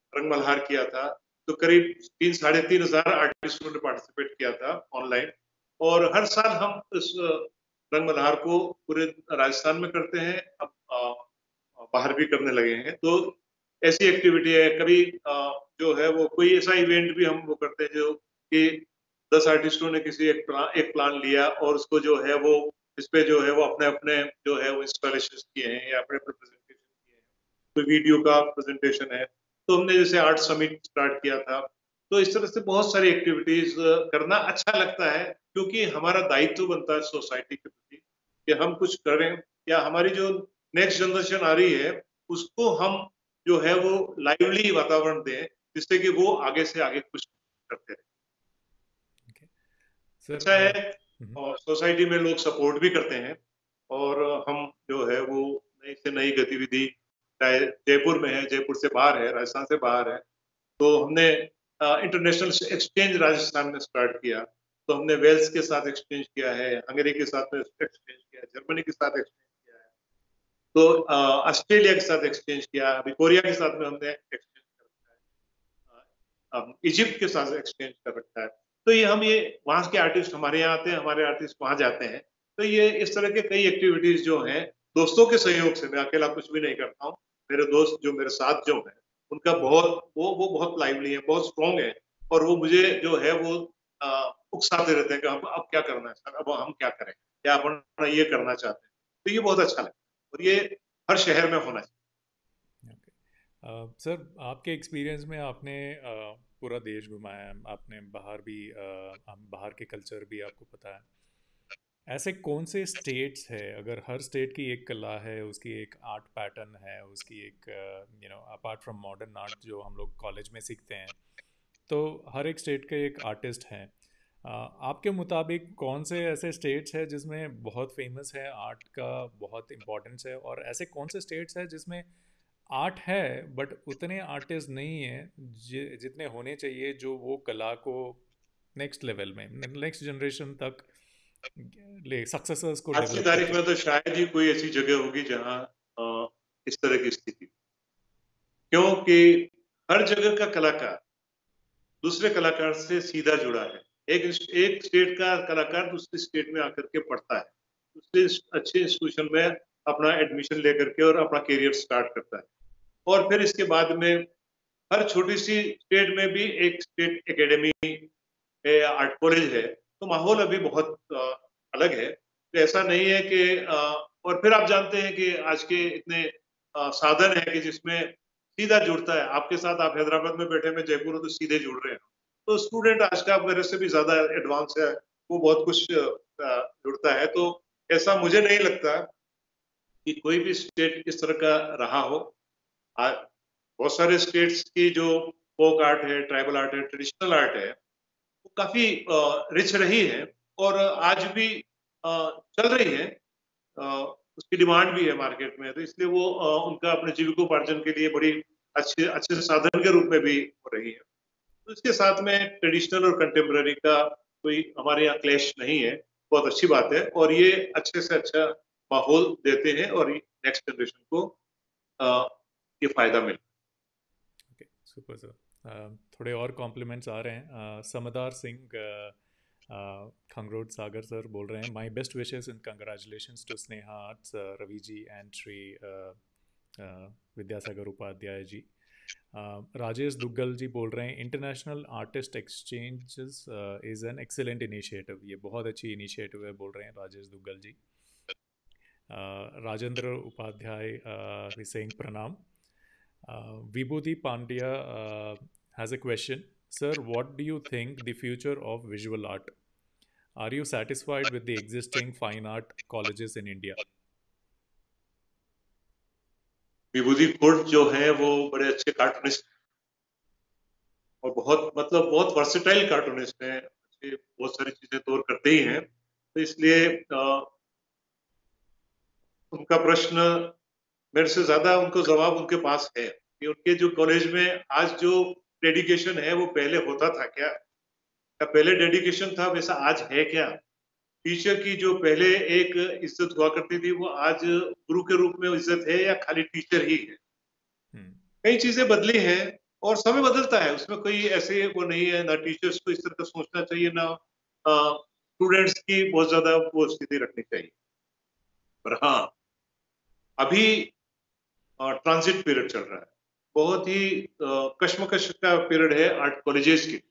रंगमल्हार किया था, तो करीब तीन साढ़े तीन हजार आर्टिस्टों ने पार्टिसिपेट किया था ऑनलाइन। और हर साल हम इस रंगमल्हार को पूरे राजस्थान में करते हैं, अब आ, बाहर भी करने लगे हैं। तो ऐसी एक्टिविटी है, कभी आ, जो है वो कोई ऐसा इवेंट भी हम वो करते हैं जो कि दस आर्टिस्टों ने किसी एक प्लान एक प्लान लिया और उसको जो है वो इस पे जो है वो अपने अपने जो है वो इंस्टॉलेशन किए हैं या अपने अपने प्रेजेंटेशन किए हैं, कोई वीडियो का प्रेजेंटेशन है। तो हमने जैसे आर्ट समिट स्टार्ट किया था। तो इस तरह से बहुत सारी एक्टिविटीज करना अच्छा लगता है, क्योंकि हमारा दायित्व बनता है सोसाइटी के प्रति कि हम कुछ करें, या हमारी जो नेक्स्ट जनरेशन आ रही है उसको हम जो है वो लाइवली वातावरण दें, जिससे कि वो आगे से आगे कुछ करते रहे। Okay. सर अच्छा अ, है, हम्म, और सोसाइटी में लोग सपोर्ट भी करते हैं, और हम जो है वो नई से नई गतिविधि, चाहे जयपुर में है, जयपुर से बाहर है, राजस्थान से बाहर है, तो हमने इंटरनेशनल एक्सचेंज राजस्थान में स्टार्ट किया। तो हमने वेल्स के साथ एक्सचेंज किया है, हंगरी के साथ एक्सचेंज किया है, जर्मनी के साथ एक्सचेंज किया है, तो अ, ऑस्ट्रेलिया के साथ एक्सचेंज किया, अभी कोरिया के साथ में हमने एक्सचेंज कर रखा है, अ, अ, इजिप्ट के साथ एक्सचेंज कर रखा है। तो ये हम ये वहाँ के आर्टिस्ट हमारे यहाँ आते हैं, हमारे आर्टिस्ट वहाँ जाते हैं। तो ये इस तरह के कई एक्टिविटीज जो हैं, दोस्तों के सहयोग से, मैं अकेला कुछ भी नहीं करता हूँ। मेरे दोस्त जो मेरे साथ जो हैं, उनका बहुत वो वो बहुत लाइवली है, बहुत स्ट्रॉन्ग है, और वो मुझे जो है वो अ, उकसाते रहते हैं कि अब अब क्या करना है सर, अब हम क्या करें, या अपन ये करना चाहते हैं। तो ये बहुत अच्छा लगता है, और ये हर शहर में होना चाहिए। ओके। अ, सर आपके एक्सपीरियंस में आपने अ, पूरा देश घुमाया है, आपने बाहर भी अ, हम बाहर के कल्चर भी आपको पता है। ऐसे कौन से स्टेट्स है, अगर हर स्टेट की एक कला है, उसकी एक आर्ट पैटर्न है, उसकी एक you know apart from modern art जो हम लोग कॉलेज में सीखते हैं, तो हर एक स्टेट के एक आर्टिस्ट हैं। अ, आपके मुताबिक कौन से ऐसे स्टेट्स हैं जिसमें बहुत फेमस है, आर्ट का बहुत इम्पोर्टेंस है, और ऐसे कौन से स्टेट्स हैं जिसमें आर्ट है बट उतने आर्टिस्ट नहीं है जि- जितने होने चाहिए, जो वो कला को नेक्स्ट लेवल में, नेक्स्ट जनरेशन तक ले सक्सेसर्स को आज की डेवलप कर तारीख में सके। तो शायद ही कोई ऐसी जगह होगी जहाँ अ, इस तरह की स्थिति, क्योंकि हर जगह का कलाकार दूसरे कलाकार से सीधा जुड़ा है। एक एक स्टेट का कलाकार दूसरे स्टेट में आकर के पढ़ता है, दूसरे अच्छे इंस्टीट्यूशन में अपना एडमिशन लेकर के और अपना करियर स्टार्ट करता है, और फिर इसके बाद में हर छोटी सी स्टेट में भी एक स्टेट एकेडमी है, आर्ट कॉलेज है। तो माहौल अभी बहुत अ, अलग है। तो ऐसा नहीं है कि अ, और फिर आप जानते हैं कि आज के इतने अ, साधन है कि जिसमें सीधा जुड़ता है आपके साथ। आप हैदराबाद में बैठे, में जयपुर हो, तो सीधे जुड़ रहे हैं। तो स्टूडेंट आज का मेरे से भी ज्यादा एडवांस है, वो बहुत कुछ अ, जुड़ता है। तो ऐसा मुझे नहीं लगता कि कोई भी स्टेट इस तरह का रहा हो। आज बहुत सारे स्टेट्स की जो फोक आर्ट है, ट्राइबल आर्ट है, ट्रेडिशनल आर्ट है, वो काफी रिच रही है, और आज भी अ, चल रही है। अ, उसकी डिमांड भी है मार्केट में, तो इसलिए वो अ, उनका अपने जीविकोपार्जन के लिए बड़ी अच्छे अच्छे साधन के रूप में भी हो रही है। तो इसके साथ में ट्रेडिशनल और कंटेम्प्ररी का कोई हमारे यहाँ क्लैश नहीं है, बहुत अच्छी बात है, और ये अच्छे से अच्छा माहौल देते हैं, और नेक्स्ट जनरेशन को अ, ये फायदा मिले। Okay, super sir. थोड़े और कॉम्प्लीमेंट्स आ रहे हैं। uh, समदार सिंह खंगरोड सागर सर बोल रहे हैं, my best wishes and congratulations to Sneha Arts, Ravi ji and Shri Vidyasagar Upadhyay ji. Uh, Rajesh Duggal ji बोल रहे हैं, international artist exchanges is an excellent initiative, ये बहुत अच्छी इनिशिएटिव है बोल रहे हैं राजेश दुग्गल जी। uh, Rajendra Upadhyay uh, is saying pranam. uh, Vibhuti Pandya uh, has a question. Sir, what do you think the future of visual art? Are you satisfied with the existing fine art colleges in India? विभूति खोट जो है वो बड़े अच्छे cartoonist, और बहुत मतलब बहुत वर्सेटाइल कार्टूनिस्ट हैं, अच्छे बहुत सारी चीजें तो और करते ही हैं। तो इसलिए अ, उनका प्रश्न मेरे से ज्यादा उनको जवाब उनके पास है कि उनके जो कॉलेज में आज जो डेडिकेशन है वो पहले होता था क्या, या पहले डेडिकेशन था वैसा आज है क्या। टीचर की जो पहले एक इज्जत हुआ करती थी, वो आज गुरु के रूप में इज्जत है, या खाली टीचर ही है। Hmm. कई चीजें बदली हैं, और समय बदलता है, उसमें कोई ऐसे वो नहीं है, ना टीचर्स को इस तरह का सोचना चाहिए, ना स्टूडेंट्स की बहुत ज्यादा वो स्थिति रखनी चाहिए। पर हाँ, अभी ट्रांजिट पीरियड चल रहा है, बहुत ही अ, कश्मकश का पीरियड है आर्ट कॉलेजेस की।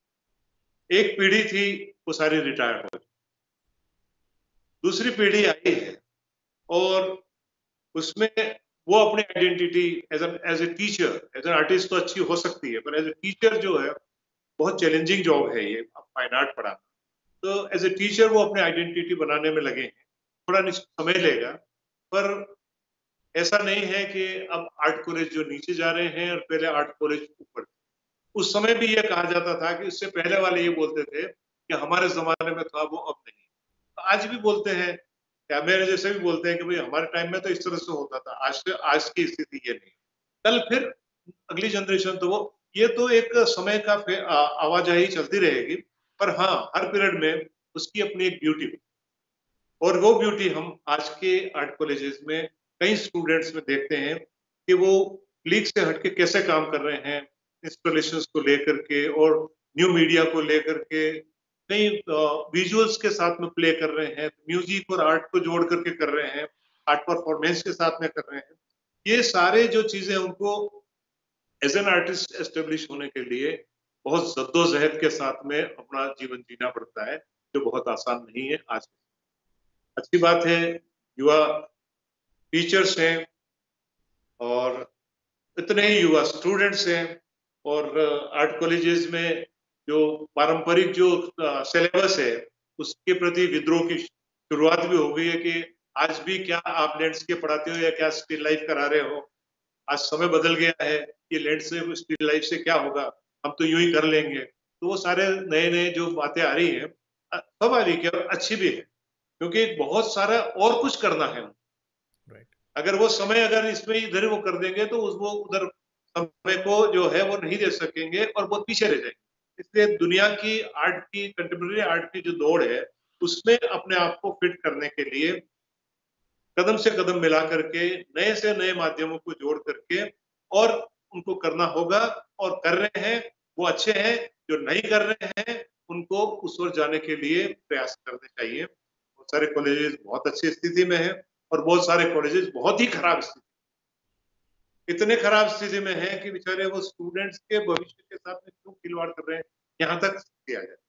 एक पीढ़ी थी, वो सारी रिटायर्ड हो गई, दूसरी पीढ़ी आई है, और उसमें वो अपनी identity as as a teacher, as an artist तो अच्छी हो सकती है, पर एज ए टीचर जो है बहुत चैलेंजिंग जॉब है ये फाइन आर्ट पढ़ाना। तो एज ए टीचर वो अपनी आइडेंटिटी बनाने में लगे हैं, थोड़ा निस- समय लेगा, पर ऐसा नहीं है कि अब आर्ट कॉलेज जो नीचे जा रहे हैं और पहले आर्ट कॉलेज ऊपर। उस समय भी ये कहा जाता था कि इससे पहले वाले ये बोलते थे कि हमारे जमाने में था, वो अब नहीं। तो आज भी बोलते हैं, या मेरे जैसे भी बोलते हैं कि भाई हमारे टाइम में तो इस तरह से होता था, आज से आज की स्थिति ये नहीं। कल फिर अगली जनरेशन, तो वो ये तो एक समय का फे- आ- आवाजाही चलती रहेगी। पर हाँ, हर पीरियड में उसकी अपनी एक ब्यूटी, और वो ब्यूटी हम आज के आर्ट कॉलेजेस में कई स्टूडेंट्स में देखते हैं कि वो लीग से हटके कैसे काम कर रहे हैं, इंस्टॉलेशंस को लेकर के और न्यू मीडिया को लेकर के, कई विजुअल्स के साथ में प्ले कर रहे हैं, म्यूजिक और आर्ट को जोड़ करके कर रहे हैं, आर्ट परफॉर्मेंस के साथ में कर रहे हैं। ये सारे जो चीजें उनको एज एन आर्टिस्ट एस्टेब्लिश होने के लिए बहुत जद्दोजहद के साथ में अपना जीवन जीना पड़ता है, जो बहुत आसान नहीं है आज। अच्छी बात है, युवा टीचर्स हैं और इतने ही युवा स्टूडेंट्स हैं, और आर्ट कॉलेजेस में जो पारंपरिक जो सिलेबस है उसके प्रति विद्रोह की शुरुआत भी हो गई है कि आज भी क्या आप लैंडस्केप पढ़ाते हो या क्या स्टिल लाइफ करा रहे हो। आज समय बदल गया है, ये लैंडस्केप स्टिल लाइफ से क्या होगा, हम तो यूं ही कर लेंगे। तो वो सारे नए नए जो बातें आ रही हैं, स्वाभाविक है और अच्छी भी है, क्योंकि बहुत सारा और कुछ करना है। राइट। अगर वो समय अगर इसमें इधर वो कर देंगे तो उस वो उधर समय को जो है वो नहीं दे सकेंगे और बहुत पीछे रह जाएंगे। इसलिए दुनिया की आर्ट की, कंटेम्प्रेरी आर्ट की जो दौड़ है, उसमें अपने आप को फिट करने के लिए कदम से कदम मिला करके, नए से नए माध्यमों को जोड़ करके और उनको करना होगा, और कर रहे हैं वो अच्छे हैं। जो नहीं कर रहे हैं उनको उस ओर जाने के लिए प्रयास करने चाहिए। बहुत सारे कॉलेजेस बहुत अच्छी स्थिति में है, और बहुत सारे कॉलेजेस बहुत ही खराब स्थिति, इतने खराब स्थिति में है कि बेचारे वो स्टूडेंट्स के भविष्य के साथ में क्यों खिलवाड़ कर रहे हैं, यहाँ तक किया जाए।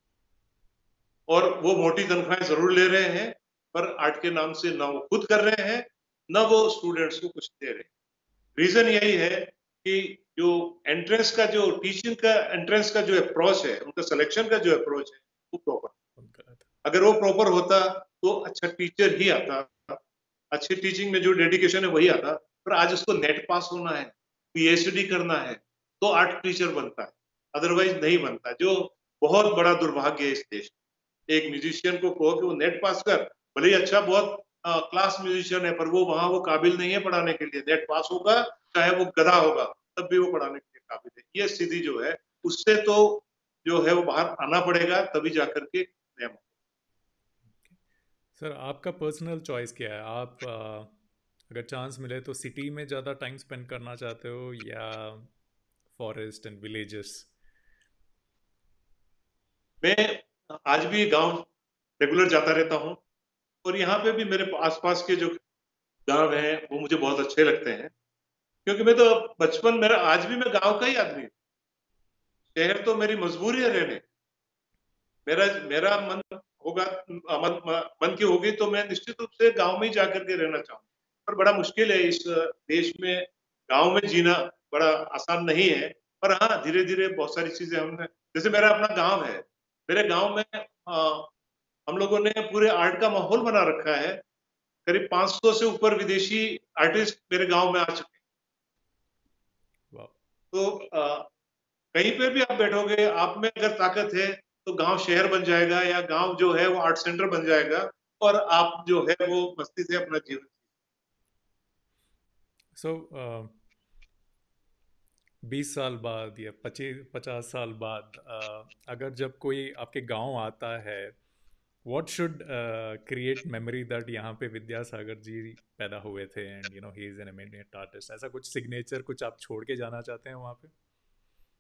और वो मोटी तनख्वाहें जरूर ले रहे हैं, पर आर्ट के नाम से ना वो खुद कर रहे हैं, ना वो स्टूडेंट्स को कुछ दे रहे हैं। रीजन यही है कि जो एंट्रेंस का जो टीचिंग का एंट्रेंस का जो अप्रोच है, उनका सिलेक्शन का जो अप्रोच है, वो प्रॉपर। अगर वो प्रॉपर होता तो अच्छा टीचर ही आता, अच्छी टीचिंग में जो डेडिकेशन है वही आता। पर आज उसको नेट पास होना है, पीएचडी करना है, तो आर्ट टीचर बनता है, अदरवाइज नहीं बनता, जो बहुत बड़ा दुर्भाग्य है इस देश में। एक म्यूजिशियन को कहो कि वो नेट पास कर, भले ही अच्छा बहुत क्लास म्यूजिशियन है, पर वो वहां वो काबिल नहीं है पढ़ाने के लिए। नेट पास होगा चाहे वो गधा होगा, तब भी वो पढ़ाने के लिए काबिल है। ये स्थिति जो है, उससे तो जो है वो बाहर आना पड़ेगा, तभी जाकर के नया। सर, आपका पर्सनल चॉइस क्या है? आप अ, अगर चांस मिले तो सिटी में ज़्यादा टाइम स्पेंड करना चाहते हो या फॉरेस्ट एंड विलेजेस? मैं आज भी गांव रेगुलर जाता रहता हूँ, और यहाँ पे भी मेरे आसपास के जो गांव हैं वो मुझे बहुत अच्छे लगते हैं, क्योंकि मैं तो बचपन मेरा, आज भी मैं गांव का ही आदमी हूँ। शहर तो मेरी मजबूरी है रहने। मेरा मेरा मन होगा, मन मन की होगी तो मैं निश्चित रूप से गांव में ही जाकर के रहना चाहूंगा। पर बड़ा मुश्किल है इस देश में, गांव में जीना बड़ा आसान नहीं है। पर हाँ, धीरे धीरे बहुत सारी चीजें हमने, जैसे मेरा अपना गांव है, मेरे गांव में आ, हम लोगों ने पूरे आर्ट का माहौल बना रखा है। करीब पाँच सौ से ऊपर विदेशी आर्टिस्ट मेरे गांव में आ चुके हैं। वाह। तो आ, कहीं पे भी आप बैठोगे, आप में अगर ताकत है तो गांव शहर बन जाएगा, या गांव जो है वो आर्ट सेंटर बन जाएगा, और आप जो है वो मस्ती से अपना जीवन। सो बीस साल बाद या पच्चीस पचास साल बाद अ, अगर जब कोई आपके गांव आता है, what should create memory that यहाँ पे विद्यासागर जी पैदा हुए थे and you know he is an immediate artist? ऐसा कुछ सिग्नेचर कुछ आप छोड़ के जाना चाहते हैं वहाँ पे?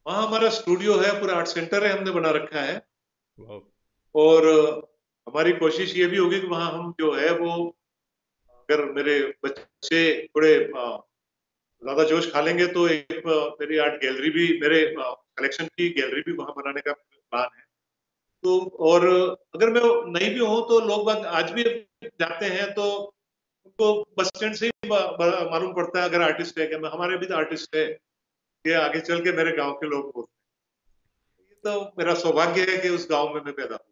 वहाँ हमारा स्टूडियो है, पूरा आर्ट सेंटर है, हमने बना रखा है। वाह। और हमारी कोशिश ये भी होगी कि वहाँ हम जो है वो, अगर मेरे बच्चे थोड़े अ, ज़्यादा जोश खा लेंगे तो एक अ, मेरी आर्ट गैलरी भी, मेरे अ, कलेक्शन की गैलरी भी वहाँ बनाने का प्लान है। तो और अगर मैं नहीं भी हूँ तो लोग बाग आज भी जाते हैं तो उनको बस स्टैंड से ही ब ब मालूम पड़ता है अगर आर्टिस्ट है क्या, मैं हमारे भी तो आर्टिस्ट है, ये आगे चल के मेरे गाँव के लोग बोलते हैं। ये तो मेरा सौभाग्य है कि उस गाँव में मैं पैदा हुआ।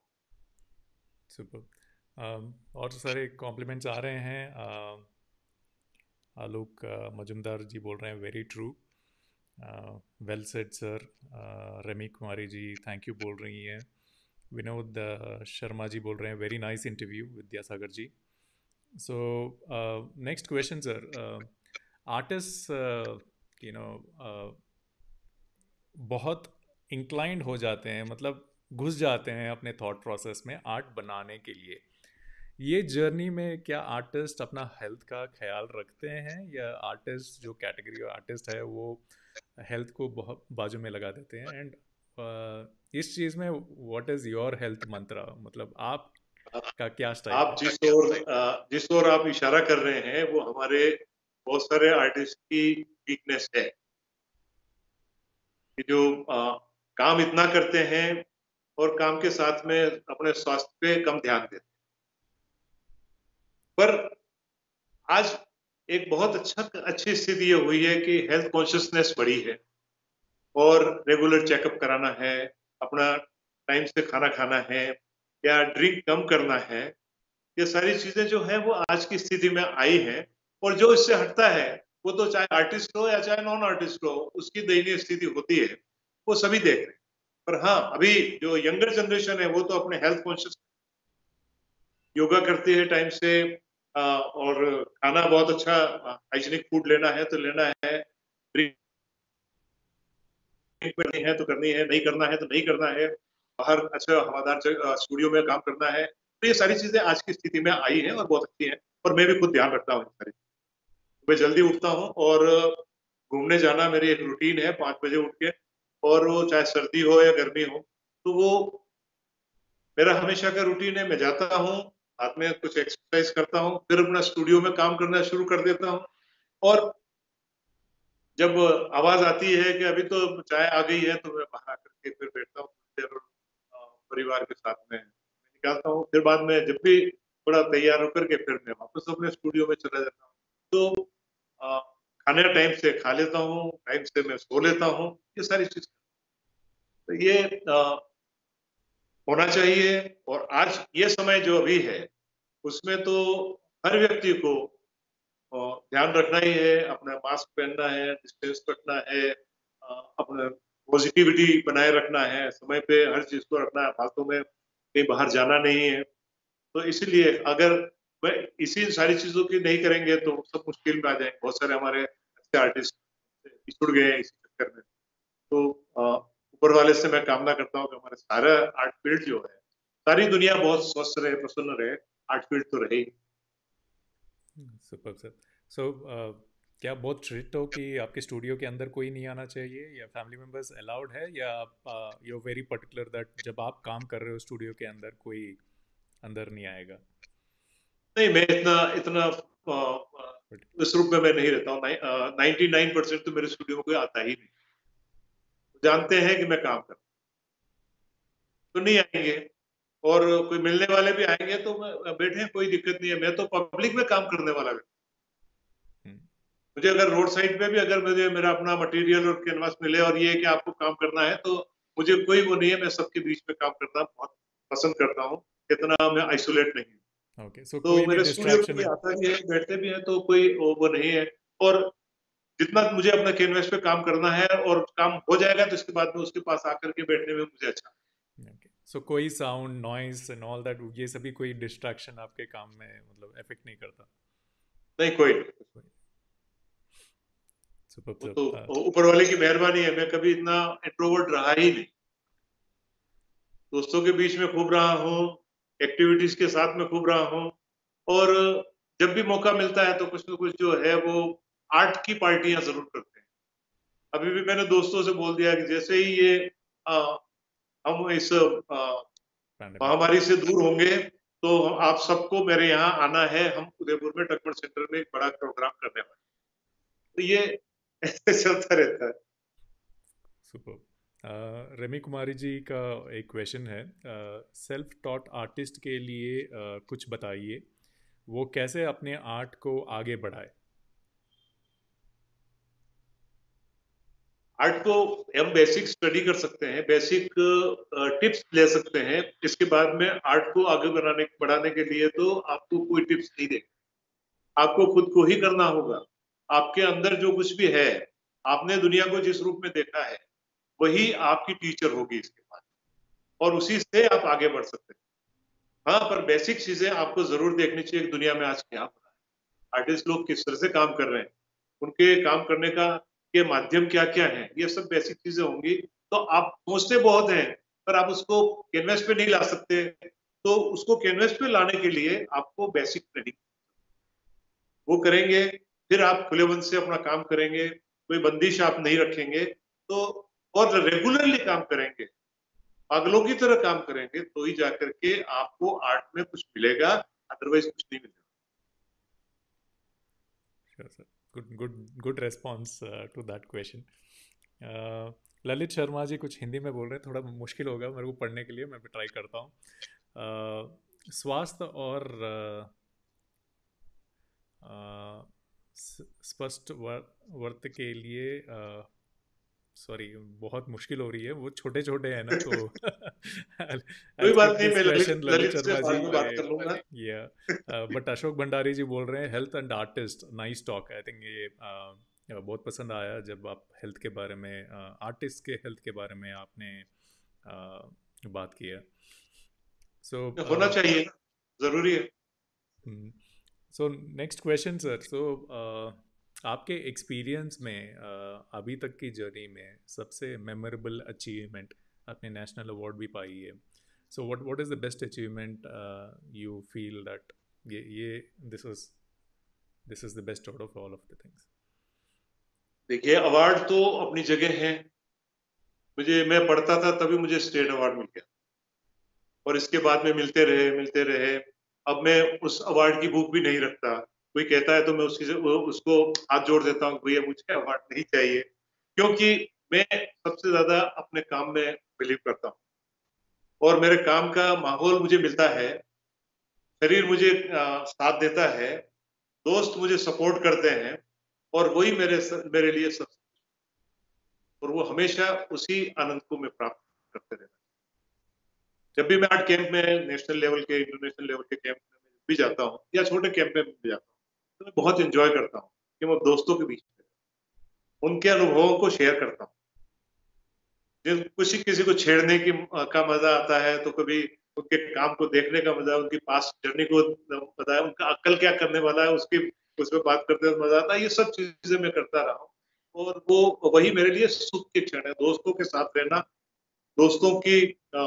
सुपर। और सारे कॉम्प्लीमेंट्स आ रहे हैं। uh, आलोक uh, मजुमदार जी बोल रहे हैं very true, well said sir. Rami Kumari ji thank you बोल रही हैं। विनोद uh, शर्मा जी बोल रहे हैं very nice interview Vidyasagar ji. So next question sir. Artist you know बहुत इंक्लाइंड हो जाते हैं, मतलब घुस जाते हैं अपने थॉट प्रोसेस में आर्ट बनाने के लिए। ये जर्नी में क्या आर्टिस्ट अपना हेल्थ का ख्याल रखते हैं, या आर्टिस्ट जो कैटेगरी आर्टिस्ट है वो हेल्थ को बहुत बाजू में लगा देते हैं? एंड इस चीज़ में what is your health mantra, मतलब आप का क्या स्टाइल आप है? जिस ओर अ, जिस ओर आप इशारा कर रहे हैं वो हमारे बहुत सारे आर्टिस्ट की वीकनेस है कि जो अ, काम इतना करते हैं और काम के साथ में अपने स्वास्थ्य पे कम ध्यान देते हैं। पर आज एक बहुत अच्छा अच्छी स्थिति ये हुई है कि हेल्थ कॉन्शियसनेस बढ़ी है और रेगुलर चेकअप कराना है, अपना टाइम से खाना खाना है या ड्रिंक कम करना है। ये सारी चीजें जो हैं वो आज की स्थिति में आई हैं, और जो इससे हटता है वो तो चाहे आर्टिस्ट हो या चाहे नॉन आर्टिस्ट हो, उसकी दयनीय स्थिति होती है, वो सभी देख रहे हैं। पर हाँ, अभी जो यंगर जनरेशन है वो तो अपने हेल्थ कॉन्शियस, योगा करती है टाइम से, अ, और खाना बहुत अच्छा हाइजीनिक फूड लेना है तो लेना है, ड्रिंक करनी है तो करनी है, नहीं करना है तो नहीं करना है, बाहर अच्छा हवादार जगह स्टूडियो में काम करना है। तो ये सारी चीजें आज की स्थिति में आई हैं और बहुत अच्छी हैं, और मैं भी खुद ध्यान रखता हूँ इन सारी। मैं जल्दी उठता हूँ और घूमने जाना मेरी एक रूटीन है, पाँच बजे उठ के, और वो चाहे सर्दी हो या गर्मी हो, तो वो मेरा हमेशा का रूटीन है। मैं जाता हूँ, हाथ में कुछ एक्सरसाइज करता हूँ, फिर अपना स्टूडियो में काम करना शुरू कर देता हूँ। और जब आवाज आती है कि अभी तो चाय आ गई है, तो मैं बाहर आकर के फिर बैठता हूँ कुछ देर, अ, परिवार के साथ में निकालता हूँ। फिर बाद में जब भी थोड़ा तैयार होकर के फिर मैं वापस अपने स्टूडियो में चला जाता हूँ। तो अ, खाने टाइम से खा लेता हूँ, टाइम से मैं सो लेता हूँ, ये सारी चीज़। तो ये अ, होना चाहिए। और आज ये समय जो अभी है, उसमें तो हर व्यक्ति को अ, ध्यान रखना ही है, अपना मास्क पहनना है, डिस्टेंस रखना है, अ, अपना पॉजिटिविटी बनाए रखना है, समय पे हर चीज़ को रखना है, फालतू में कहीं बाहर जाना नहीं है। तो इसीलिए अगर मैं इसी सारी चीज़ों की नहीं करेंगे तो सब मुश्किल में आ जाएँगे। बहुत सारे हमारे अच्छे आर्टिस्ट पिछड़ गए हैं इसी चक्कर में। तो अ, ऊपर वाले से मैं कामना करता हूँ कि हमारा सारा आर्ट फील्ड जो है, सारी दुनिया बहुत स्वस्थ रहे, प्रसन्न रहे, आर्ट फील्ड तो रहे ही। Super sir. सो क्या बहुत स्ट्रिक्ट हो कि आपके स्टूडियो के अंदर कोई नहीं आना चाहिए, या फैमिली मेंबर्स अलाउड है, या आप यू वेरी पर्टिकुलर दैट जब आप काम कर रहे हो स्टूडियो के अंदर कोई अंदर नहीं आएगा? नहीं, मैं इतना इतना अ, अ, बट इस रूप में मैं नहीं रहता हूँ। नाइ अ, नाइंटी नाइन परसेंट तो मेरे स्टूडियो में कोई आता ही नहीं। जानते हैं कि मैं काम कर रहा हूँ, तो नहीं आएँगे। और कोई मिलने वाले भी आएँगे तो मैं अ, बैठे, कोई दिक्कत नहीं है। मैं तो पब्लिक में काम करने वाला व्यक्ति। मुझे अगर रोड साइड पे भी अगर मुझे मेरा अपना मटेरियल और कैनवास मिले और ये है कि आपको काम करना है, तो मुझे कोई वो नहीं है, मैं सबके बीच में काम करना बहुत पसंद करता हूँ। इतना मैं आइसोलेट नहीं हूँ। ओके, सो तो कोई नहीं मेरे स्टूडियो में कोई डिस्ट्रैक्शन। आता भी है, बैठते भी हैं, तो कोई वो वो नहीं है। और जितना मुझे अपना कैनवास पे काम करना है और काम हो जाएगा, तो इसके बाद में उसके पास आकर के बैठने में मुझे अच्छा। ओके, सो कोई sound noise and all that, ये सभी कोई डिस्ट्रैक्शन आपके काम में मतलब इफेक्ट नहीं करता? नहीं, कोई नहीं। सुपर वो तो सर। ऊपर वाले की मेहरबानी है, मैं कभी इतना इंट्रोवर्ट रहा ही नहीं। दोस्तों के बीच में खूब रहा हूँ, एक्टिविटीज के साथ में खूब रहा हूँ, और जब भी मौका मिलता है तो कुछ न कुछ जो है वो आर्ट की पार्टियां जरूर करते हैं। अभी भी मैंने दोस्तों से बोल दिया कि जैसे ही ये आ, हम इस आ, पैंडेमिक। महामारी से दूर होंगे तो आप सबको मेरे यहाँ आना है, हम उदयपुर में टकमल सेंटर में एक बड़ा प्रोग्राम करने वाले हैं। तो ये ऐसे चलता रहता है। सुपर। रमी कुमारी जी का एक क्वेश्चन है, सेल्फ टॉट आर्टिस्ट के लिए uh, कुछ बताइए, वो कैसे अपने आर्ट को आगे बढ़ाए। आर्ट को हम बेसिक स्टडी कर सकते हैं, बेसिक टिप्स ले सकते हैं। इसके बाद में आर्ट को आगे बढ़ाने बढ़ाने के लिए तो आपको कोई टिप्स नहीं देगा, आपको खुद को ही करना होगा। आपके अंदर जो कुछ भी है, आपने दुनिया को जिस रूप में देखा है, वही आपकी टीचर होगी इसके बाद, और उसी से आप आगे बढ़ सकते हैं। हाँ, पर बेसिक चीजें आपको जरूर देखनी चाहिए कि दुनिया में आज क्या हो रहा है, आर्टिस्ट लोग किस तरह से काम कर रहे हैं, उनके काम करने का के माध्यम क्या क्या है, ये सब बेसिक चीजें होंगी। तो आप सोचते बहुत हैं, पर आप उसको कैनवस पे नहीं ला सकते। तो उसको कैनवस पे लाने के लिए आपको बेसिक ट्रेनिंग वो करेंगे, फिर आप खुले मन से अपना काम करेंगे, कोई बंदिश आप नहीं रखेंगे, तो और रेगुलरली काम करेंगे, पागलों की तरह काम करेंगे, तो ही जाकर के आपको आर्ट में कुछ मिलेगा, अदरवाइज कुछ नहीं मिलेगा। Sure, sir. Good, good, good response uh, to that question. Uh, Lalit Sharma जी कुछ हिंदी में बोल रहे हैं, थोड़ा मुश्किल होगा मेरे को पढ़ने के लिए, मैं भी ट्राई करता हूँ। uh, स्वास्थ्य और uh, uh, स- स्पष्ट वर, वर्त के लिए, सॉरी बहुत मुश्किल हो रही है, वो छोटे छोटे हैं ना, तो आई कोई बात स्किप नहीं, दिस मैं क्वेश्चन ललित ललित ललित से शर्मा जी। बाद में बात कर लूंगा। या बट अशोक भंडारी जी बोल रहे हैं health and artist, nice talk. I think ये uh, बहुत पसंद आया जब आप हेल्थ के बारे में, आर्टिस्ट के हेल्थ के बारे में आपने uh, बात की है। सो होना चाहिए, जरूरी है। So next question sir. So आपके एक्सपीरियंस में uh, अभी तक की जर्नी में सबसे मेमोरेबल अचीवमेंट, आपने नेशनल अवार्ड भी पाई है, so what what is the best achievement you feel that ये ये this is this is the best out of all of the things. देखिए, अवार्ड तो अपनी जगह है। मुझे मैं पढ़ता था तभी मुझे स्टेट अवार्ड मिल गया, और इसके बाद में मिलते रहे मिलते रहे। अब मैं उस अवार्ड की भूख भी नहीं रखता। कोई कहता है तो मैं उसकी उसको हाथ जोड़ देता हूँ, भैया मुझे अवार्ड नहीं चाहिए, क्योंकि मैं सबसे ज्यादा अपने काम में बिलीव करता हूँ, और मेरे काम का माहौल मुझे मिलता है, शरीर मुझे आ, साथ देता है, दोस्त मुझे सपोर्ट करते हैं, और वही मेरे मेरे लिए सब, और वो हमेशा उसी आनंद को मैं प्राप्त करते रहता। जब भी मैं आर्ट कैंप में, नेशनल लेवल के, इंटरनेशनल लेवल के कैंप में भी जाता हूँ, या छोटे कैंप में भी जाता हूँ, तो मैं बहुत एंजॉय करता हूँ कि मैं दोस्तों के बीच में उनके अनुभवों को शेयर करता हूँ। जिस किसी किसी को छेड़ने की का मजा आता है, तो कभी उनके काम को देखने का मजा, उनकी पास्ट जर्नी को पता है, उनका अक्ल क्या करने वाला है उसकी उसमें बात करते हुए मजा आता है। ये सब चीजें मैं करता रहा हूँ, और वो वही मेरे लिए सुख के क्षण है, दोस्तों के साथ रहना, दोस्तों की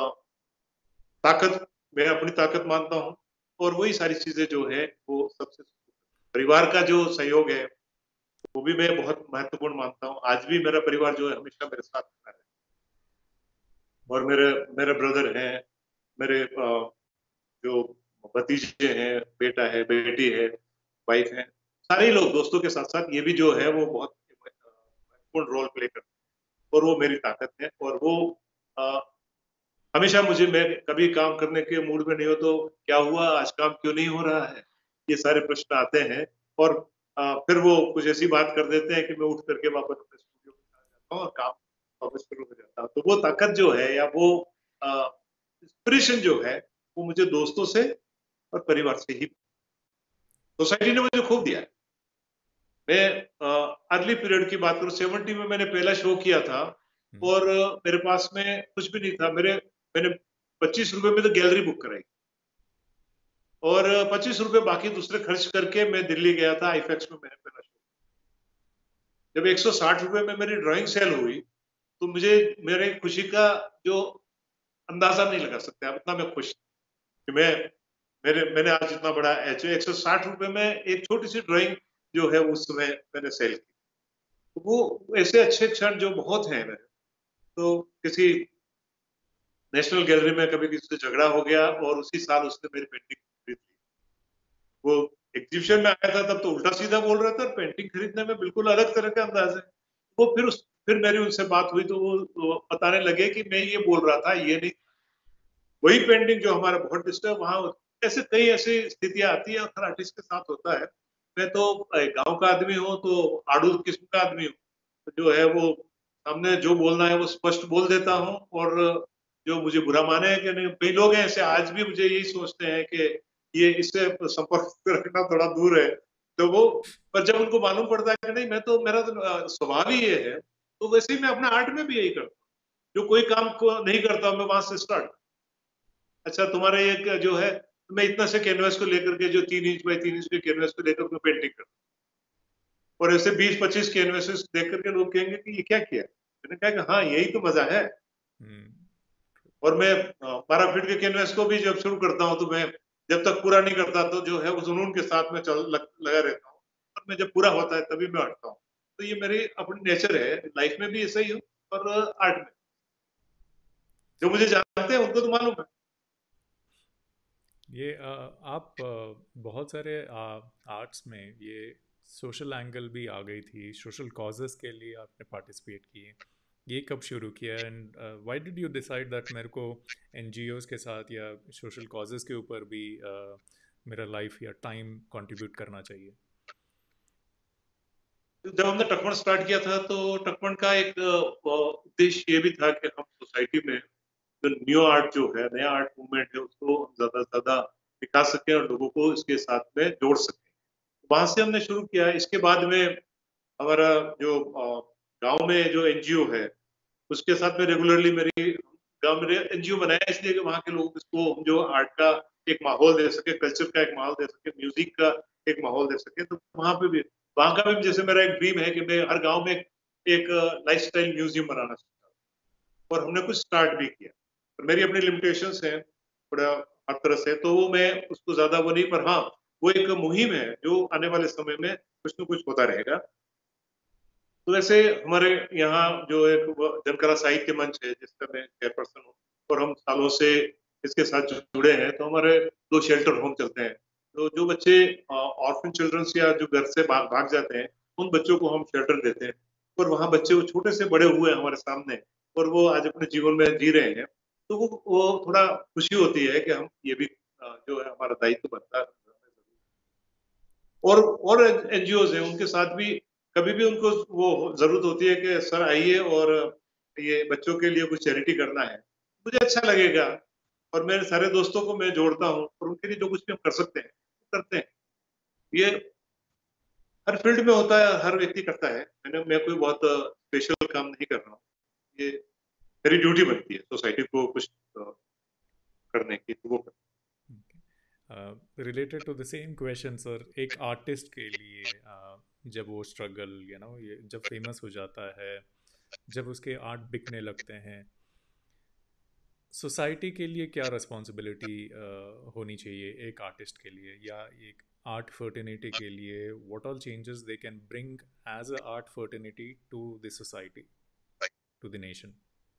ताकत मैं अपनी ताकत मानता हूँ, और वही सारी चीजें जो है वो सबसे, परिवार का जो सहयोग है वो भी मैं बहुत महत्वपूर्ण मानता हूँ। आज भी मेरा परिवार जो है हमेशा मेरे साथ खड़ा है, और मेरे मेरे ब्रदर हैं, मेरे जो भतीजे हैं, बेटा है, बेटी है, वाइफ है, सारे ही लोग दोस्तों के साथ साथ ये भी जो है वो बहुत महत्वपूर्ण रोल प्ले करते हैं, और वो मेरी ताकत है। और वो आ, हमेशा मुझे, मैं कभी काम करने के मूड में नहीं हो तो क्या हुआ, आज काम क्यों नहीं हो रहा है, ये सारे प्रश्न आते हैं, और आ, फिर वो कुछ ऐसी बात कर देते हैं कि मैं उठ करके वापस अपने स्टूडियो में चला जाता हूँ और काम वापस शुरू हो जाता हूँ। तो वो ताकत जो है, या वो इंस्पिरेशन जो है, वो मुझे दोस्तों से और परिवार से ही, सोसाइटी ने मुझे खूब दिया है। मैं अर्ली पीरियड की बात करूं, सेवेंटी में मैंने पहला शो किया था, और मेरे पास में कुछ भी नहीं था। मेरे मैंने पच्चीस रुपए में तो गैलरी बुक कराई, और पच्चीस रुपए बाकी दूसरे खर्च करके मैं दिल्ली गया था, आईफेक्स में मैंने पहला शो। जब एक सौ साठ रुपए में मेरी ड्राइंग सेल हुई, तो मुझे मेरे खुशी का जो अंदाजा नहीं लगा सकते आप, इतना मैं खुश कि मैं मेरे मैंने आज इतना बड़ा एच एक सौ साठ रुपए में एक छोटी सी ड्राइंग जो है उस समय मैंने सेल की। वो ऐसे अच्छे क्षण जो बहुत हैं मेरे, तो किसी नेशनल गैलरी में कभी किसी से झगड़ा हो गया और उसी साल उसने मेरी पेंटिंग खरीद ली। वो एग्जीबिशन में आया था तब तो उल्टा सीधा बोल रहा था और पेंटिंग खरीदने में बिल्कुल अलग तरह का अंदाज है। वो फिर उस फिर मेरी उनसे बात हुई तो वो, वो बताने लगे कि मैं ये बोल रहा था, ये नहीं। वही पेंटिंग जो हमारा बहुत डिस्टर्ब वहाँ, ऐसे कई ऐसी स्थितियां आती है और हर आर्टिस्ट के साथ होता है। मैं तो गांव का आदमी हूँ तो आड़ू किस्म का आदमी हूँ, तो जो है वो सामने जो बोलना है वो स्पष्ट बोल देता हूँ। और जो मुझे बुरा माने है कि नहीं, कई लोग हैं ऐसे आज भी मुझे यही सोचते हैं कि ये इससे संपर्क रखना थोड़ा दूर है। तो वो, पर जब उनको मालूम पड़ता है कि नहीं, मैं तो मेरा तो स्वभाव ही ये है, तो वैसे ही मैं अपना आर्ट में भी यही करता हूँ। जो कोई काम को नहीं करता मैं वहां से स्टार्ट, अच्छा तुम्हारे एक जो है, मैं इतना से कैनवास को लेकर के जो तीन इंच बाई तीन इंच के कैनवास को लेकर मैं पेंटिंग करता हूँ और ऐसे बीस पच्चीस कैनवासेस देख करके लोग कहेंगे कि ये क्या किया। मैंने कहा कि हाँ यही तो मजा है। हम्म। और मैं बारह फीट के कैनवास को भी जब शुरू करता हूँ तो मैं जब तक पूरा नहीं करता तो जो है वो जुनून के साथ में चल लग, लगा रहता हूँ, और मैं जब पूरा होता है तभी मैं हटता हूँ। तो ये मेरी अपनी नेचर है, लाइफ में भी ऐसा ही हूँ और आर्ट में। जो मुझे जानते हैं उनको तो मालूम है। ये अ, आप अ, बहुत सारे आर्ट्स में ये सोशल एंगल भी आ गई थी, सोशल कॉजेस के लिए आपने पार्टिसिपेट किए। ये कब शुरू किया and why did you decide that मेरे को एनजीओज के साथ या सोशल कॉजेस के ऊपर भी uh, मेरा लाइफ या टाइम कंट्रीब्यूट करना चाहिए? जब हमने टकमन स्टार्ट किया था तो टकमन का एक उद्देश्य ये भी था कि हम सोसाइटी में जो न्यू आर्ट जो है, नया आर्ट मूवमेंट है, उसको हम ज्यादा से ज्यादा दिखा सकें और लोगों को इसके साथ में जोड़ सकें। वहां से हमने शुरू किया। इसके बाद में हमारा जो गांव में जो एनजीओ है उसके साथ में रेगुलरली मेरी गांव में एनजीओ बनाया, इसलिए कि वहाँ के लोग इसको जो आर्ट का एक माहौल दे सके, कल्चर का एक माहौल दे सके, म्यूजिक का एक माहौल दे सके। तो वहाँ पे भी, वहाँ का भी जैसे मेरा एक ड्रीम है कि मैं हर गांव में एक लाइफ स्टाइल म्यूजियम बनाना चाहता हूँ, और हमने कुछ स्टार्ट भी किया। तो मेरी अपनी लिमिटेशंस हैं थोड़ा हर तरह से, तो वो मैं उसको ज्यादा वो नहीं, पर हाँ वो एक मुहिम है जो आने वाले समय में कुछ न कुछ होता रहेगा। तो वैसे हमारे यहाँ जो एक जनकला साहित्य मंच है जिसका मैं चेयरपर्सन हूँ, और हम सालों से इसके साथ जुड़े हैं, तो हमारे दो शेल्टर होम चलते हैं। तो जो बच्चे ऑर्फन चिल्ड्रंस या जो घर से भाग भाग जाते हैं, उन बच्चों को हम शेल्टर देते हैं। और वहाँ बच्चे वो छोटे से बड़े हुए हैं हमारे सामने, और वो आज अपने जीवन में जी रहे हैं। तो वो वो थोड़ा खुशी होती है कि हम ये भी जो है हमारा दायित्व बनता है। और और एनजीओज हैं उनके साथ भी कभी भी उनको वो जरूरत होती है कि सर आइए और ये बच्चों के लिए कुछ चैरिटी करना है, मुझे अच्छा लगेगा। और मेरे सारे दोस्तों को मैं जोड़ता हूँ और उनके लिए जो कुछ भी हम कर सकते हैं वो करते हैं। ये हर फील्ड में होता है, हर व्यक्ति करता है। मैंने मैं कोई बहुत स्पेशल काम नहीं कर रहा हूँ, ये मेरी ड्यूटी बनती है सोसाइटी को कुछ करने की, तो वो करता related to the same question sir, एक आर्टिस्ट के लिए uh, जब वो स्ट्रगल यू नो ये जब फेमस हो जाता है, जब उसके आर्ट बिकने लगते हैं, सोसाइटी के लिए क्या रिस्पॉन्सिबिलिटी होनी चाहिए एक आर्टिस्ट के लिए या एक आर्ट फर्टिनिटी के लिए? What all changes they can bring as a art fraternity to the society, to the nation?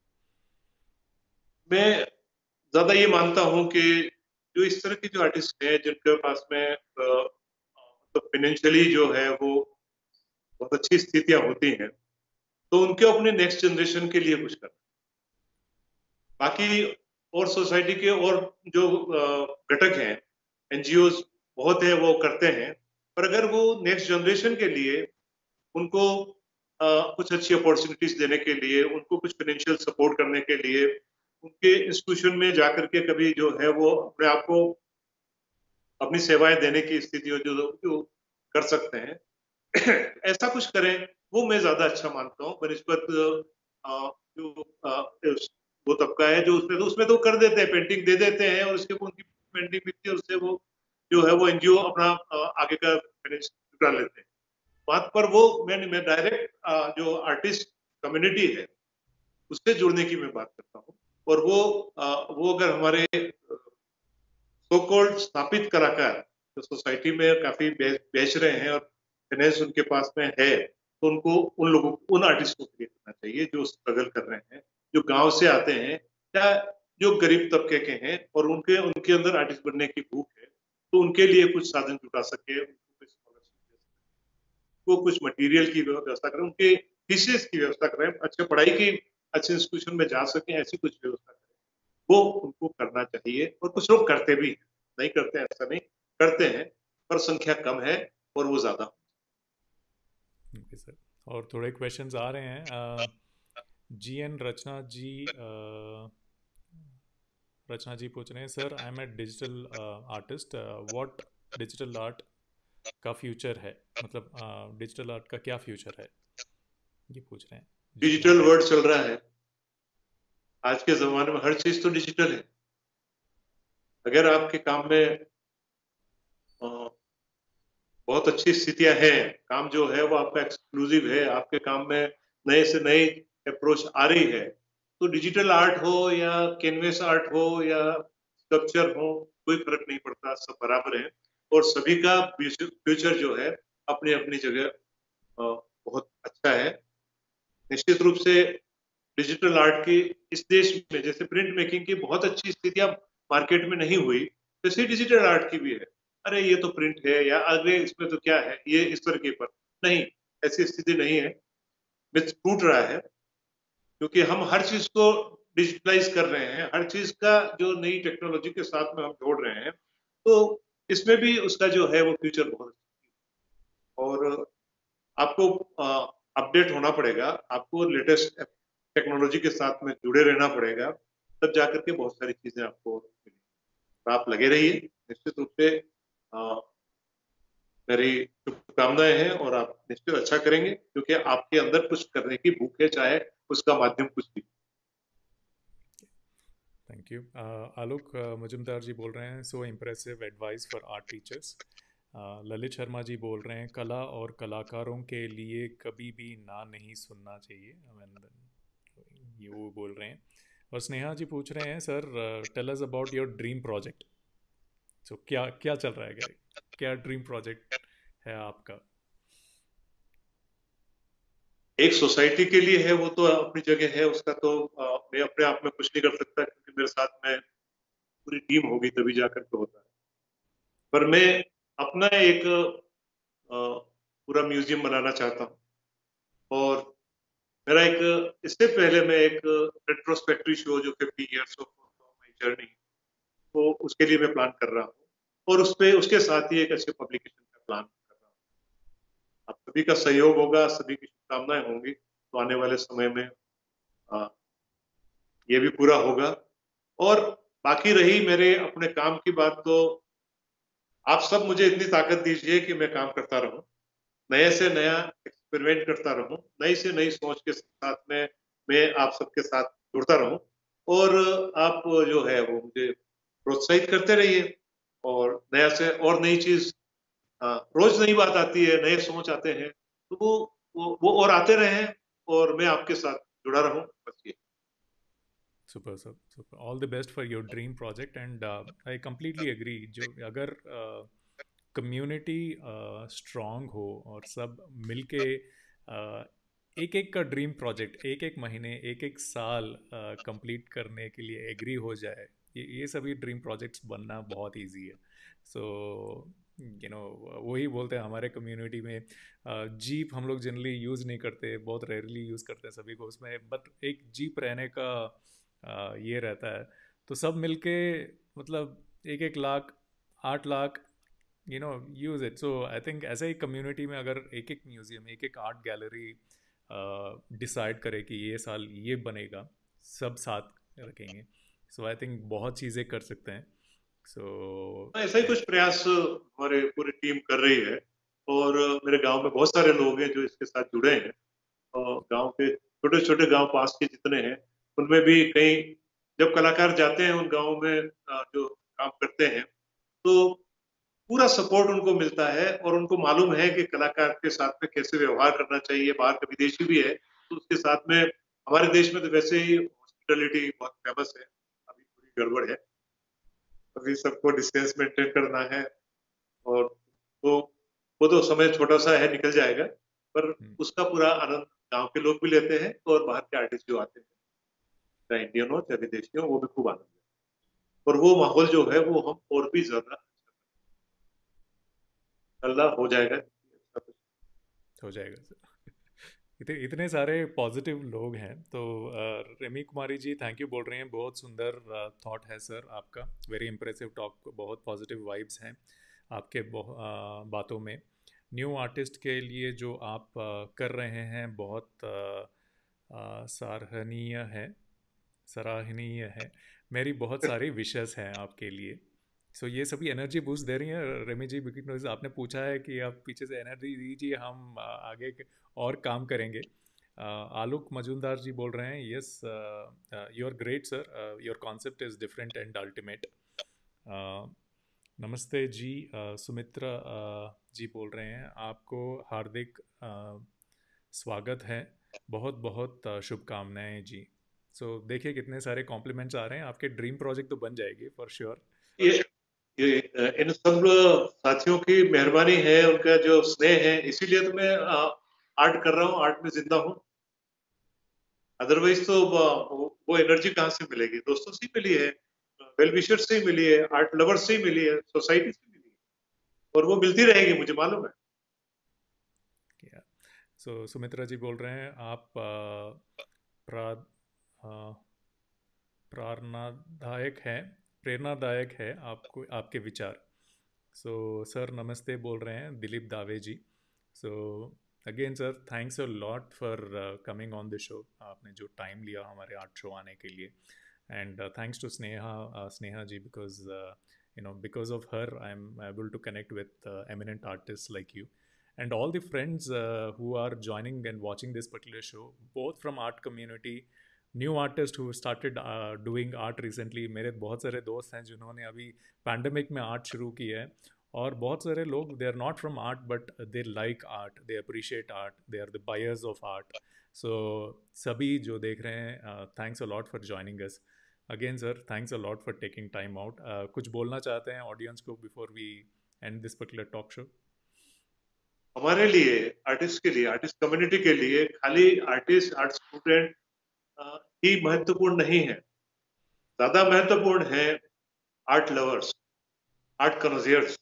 है। मैं ज्यादा ये मानता हूँ कि जो इस तरह के जो आर्टिस्ट हैं जिनके पास में मतलब फाइनेंशियली जो है वो बहुत अच्छी स्थितियां होती हैं, तो उनके अपने नेक्स्ट जनरेशन के लिए कुछ करना। बाकी और सोसाइटी के और जो घटक हैं, एनजीओज बहुत है वो करते हैं, पर अगर वो नेक्स्ट जनरेशन के लिए उनको आ, कुछ अच्छी अपॉर्चुनिटीज देने के लिए, उनको कुछ फाइनेंशियल सपोर्ट करने के लिए, उनके इंस्टीट्यूशन में जाकर के कभी जो है वो अपने आप को अपनी सेवाएं देने की स्थिति जो, जो कर सकते हैं ऐसा कुछ करें, वो मैं ज्यादा अच्छा मानता हूँ बनिस्बत जो आ, वो तबका है जो उसमें तो उसमें तो कर देते हैं, पेंटिंग दे देते हैं और उसके उनकी पेंटिंग बिकती है, उससे वो जो है वो एनजीओ अपना आ, आगे का फाइनेंस जुटा लेते हैं। बात पर वो मैं मैं डायरेक्ट जो आर्टिस्ट कम्युनिटी है उससे जुड़ने की मैं बात करता हूँ। और वो आ, वो अगर हमारे सो कॉल्ड स्थापित कलाकार जो सोसाइटी में काफी बेच रहे हैं और फाइनेंस उनके पास में है, तो उनको उन लोगों उन आर्टिस्ट को क्रिएट करना चाहिए जो स्ट्रगल कर रहे हैं, जो गांव से आते हैं या जो गरीब तबके के हैं और उनके उनके अंदर आर्टिस्ट बनने की भूख है, तो उनके लिए कुछ साधन जुटा सके, उनको कुछ स्कॉलरशिप दे सके, वो कुछ मटेरियल की व्यवस्था करें, उनके फीसेस की व्यवस्था करें, अच्छे पढ़ाई की अच्छे इंस्टीट्यूशन में जा सकें, ऐसी कुछ व्यवस्था करें, वो उनको करना चाहिए। और कुछ लोग करते भी हैं, नहीं करते ऐसा नहीं, करते हैं, पर संख्या कम है और वो ज्यादा। ओके सर, और थोड़े क्वेश्चंस आ रहे हैं। जी एन रचना जी अ, रचना जी पूछ रहे हैं, sir I am a digital artist, what digital art का फ्यूचर है, मतलब डिजिटल आर्ट का क्या फ्यूचर है, ये पूछ रहे हैं जितना डिजिटल टेक। वर्ल्ड चल रहा है, आज के जमाने में हर चीज तो डिजिटल है। अगर आपके काम में अ, बहुत अच्छी स्थितियां हैं, काम जो है वो आपका एक्सक्लूसिव है, आपके काम में नए से नई अप्रोच आ रही है, तो डिजिटल आर्ट हो या कैनवस आर्ट हो या स्कल्पचर हो, कोई फर्क नहीं पड़ता, सब बराबर है। और सभी का फ्यूचर जो है अपनी अपनी जगह अ, बहुत अच्छा है। निश्चित रूप से डिजिटल आर्ट की इस देश में जैसे प्रिंट मेकिंग की बहुत अच्छी स्थितियां मार्केट में नहीं हुई, वैसे डिजिटल आर्ट की भी है। अरे ये तो प्रिंट है, या अरे इसमें तो क्या है, ये इस तरह पर नहीं, ऐसी स्थिति नहीं है। मिथ टूट रहा है, क्योंकि हम हर चीज को डिजिटलाइज कर रहे हैं, हर चीज का जो नई टेक्नोलॉजी के साथ में हम जोड़ रहे हैं, तो इसमें भी उसका जो है वो फ्यूचर बहुत अच्छा है। और आपको अपडेट होना पड़ेगा, आपको लेटेस्ट टेक्नोलॉजी के साथ में जुड़े रहना पड़ेगा, तब जाकर के बहुत सारी चीजें आपको मिलेंगी। तो आप लगे रहिए, निश्चित रूप से अ, मेरी शुभकामनाएं हैं और आप निश्चित अच्छा करेंगे, क्योंकि आपके अंदर कुछ करने की भूख है, चाहे उसका माध्यम कुछ भी। Thank you. आलोक मुजुमदार जी बोल रहे हैं, so impressive advice for art teachers. Lalit Sharma ji बोल रहे हैं, कला और कलाकारों के लिए कभी भी ना नहीं सुनना चाहिए। I mean, ये वो बोल रहे हैं। और स्नेहा जी पूछ रहे हैं, sir tell us about your dream project. So क्या क्या चल रहा है, क्या क्या ड्रीम प्रोजेक्ट है आपका? एक सोसाइटी के लिए है, वो तो अपनी जगह है, उसका तो अ, मैं अपने आप में कुछ नहीं कर सकता, क्योंकि मेरे साथ में पूरी टीम होगी तभी जाकर के होता है। पर मैं अपना एक अ, पूरा म्यूजियम बनाना चाहता हूँ। और मेरा एक, इससे पहले मैं एक रेट्रोस्पेक्टिव शो जो fifty years of my journey, वो उसके लिए मैं प्लान कर रहा हूँ। और उस पे उसके साथ ही एक अच्छे पब्लिकेशन का प्लान कर रहा हूँ। आप सभी का सहयोग होगा, सभी की शुभकामनाएं होंगी, तो आने वाले समय में आ, ये भी पूरा होगा। और बाकी रही मेरे अपने काम की बात, तो आप सब मुझे इतनी ताकत दीजिए कि मैं काम करता रहूं, नए से नया एक्सपेरिमेंट करता रहूं, नई से नई सोच के साथ में मैं आप सबके साथ जुड़ता रहूं। और आप जो है वो मुझे प्रोत्साहित करते रहिए, और नया से और नई चीज, हाँ, रोज नई बात आती है, नए सोच आते हैं, तो वो वो, वो और आते रहे, और मैं आपके साथ जुड़ा रहूं, बस ये। Super sir, super, all the best for your dream project. And I completely agree, जो अगर कम्युनिटी स्ट्रांग हो और सब मिलके uh, एक एक का ड्रीम प्रोजेक्ट एक एक महीने एक एक साल कंप्लीट uh, करने के लिए एग्री हो जाए, ये ये सभी ड्रीम प्रोजेक्ट्स बनना बहुत इजी है। सो यू नो, वही बोलते हैं हमारे कम्युनिटी में, जीप हम लोग जनरली यूज़ नहीं करते, बहुत रेयरली यूज़ करते हैं सभी को उसमें, बट एक जीप रहने का uh, ये रहता है। तो सब मिलके, मतलब एक एक लाख, आठ lakh, you know, use it. So I think ऐसे ही कम्युनिटी में अगर एक एक म्यूजियम, एक एक आर्ट गैलरी डिसाइड करे कि ये साल ये बनेगा, सब साथ रखेंगे, सो आई थिंक बहुत चीज़ें कर सकते हैं। सो हाँ, ऐसा ही कुछ प्रयास हमारे पूरी टीम कर रही है। और मेरे गांव में बहुत सारे लोग हैं जो इसके साथ जुड़े हैं, और गांव के छोटे छोटे गांव पास के जितने हैं, उनमें भी कई, जब कलाकार जाते हैं उन गांवों में अ, जो काम करते हैं, तो पूरा सपोर्ट उनको मिलता है, और उनको मालूम है कि कलाकार के साथ में कैसे व्यवहार करना चाहिए। बाहर का विदेशी भी है, तो उसके साथ में, हमारे देश में तो वैसे ही हॉस्पिटलिटी बहुत फेमस है, अभी थोड़ी गड़बड़ है, अभी सबको डिस्टेंस मेंटेन करना है। और तो वो तो समय छोटा सा है, निकल जाएगा। पर हम्म, उसका पूरा आनंद गांव के लोग भी लेते हैं और बाहर के आर्टिस्ट जो आते हैं, चाहे इंडियन हो चाहे विदेशी हो, वो भी खूब आनंद लेते हैं। और वो माहौल जो है वो हम और भी ज्यादा अल्लाह हो जाएगा ऐसा कुछ। हो जाएगा सर। इतने इतने सारे पॉजिटिव लोग हैं तो अ, रेमी कुमारी जी थैंक यू बोल रहे हैं, बहुत सुंदर थॉट है सर आपका, वेरी इंप्रेसिव टॉक, बहुत पॉजिटिव वाइब्स हैं आपके बहु- अ, बातों में। न्यू आर्टिस्ट के लिए जो आप अ, कर रहे हैं बहुत अ, अ, सराहनीय है, सराहनीय है। मेरी बहुत सारी विशेस हैं आपके लिए। सो so, ये सभी एनर्जी बूस्ट दे रही हैं रेमी जी, बिकॉज आपने पूछा है कि आप पीछे से एनर्जी दीजिए, हम आ, आगे के और काम करेंगे। आ, आलोक मजूमदार जी बोल रहे हैं, yes you are great sir, your concept is different and ultimate. नमस्ते जी, आ, सुमित्रा आ, जी बोल रहे हैं आपको हार्दिक आ, स्वागत है, बहुत बहुत आ, शुभकामनाएं जी। सो so, देखिए कितने सारे कॉम्प्लीमेंट्स आ रहे हैं, आपके ड्रीम प्रोजेक्ट तो बन जाएगी फॉर श्योर। ये ये अ, इन सब साथियों की मेहरबानी है, उनका जो स्नेह है, इसीलिए तो मैं आर्ट कर रहा हूँ, आर्ट में जिंदा हूँ। अदरवाइज तो वो, वो एनर्जी कहाँ से मिलेगी? दोस्तों से ही मिली है, वेल विशर से ही मिली है, आर्ट लवर से ही मिली है, सोसाइटी से मिली है, और वो मिलती रहेगी, मुझे मालूम है। या सो सुमित्रा जी बोल रहे हैं आप आ, प्रा आ, प्रेरणादायक है, प्रेरणादायक है आपको आपके विचार। सो सर नमस्ते बोल रहे हैं Dilip Dave ji. So again sir thanks a lot for coming on the show, आपने जो टाइम लिया हमारे आर्ट शो आने के लिए। And thanks to Sneha Sneha ji, because you know because of her I'm able to connect with uh, eminent artists like you and all the friends uh, who are joining and watching this particular show, both from art community, new artist who started doing art recently. मेरे बहुत सारे दोस्त हैं जिन्होंने अभी pandemic में art शुरू किया है, और बहुत सारे लोग they are not from art but they like art, they appreciate art, they are the buyers of art. So सभी जो देख रहे हैं, thanks a lot for joining us again sir, thanks a lot for taking time out. कुछ बोलना चाहते हैं audience को before we end this particular talk show? हमारे लिए, आर्टिस्ट के लिए, आर्टिस्ट कम्युनिटी के लिए खाली आर्टिस्ट, आर्ट स्टूडेंट ही महत्वपूर्ण नहीं है। ज्यादा महत्वपूर्ण है art lovers, art connoisseurs,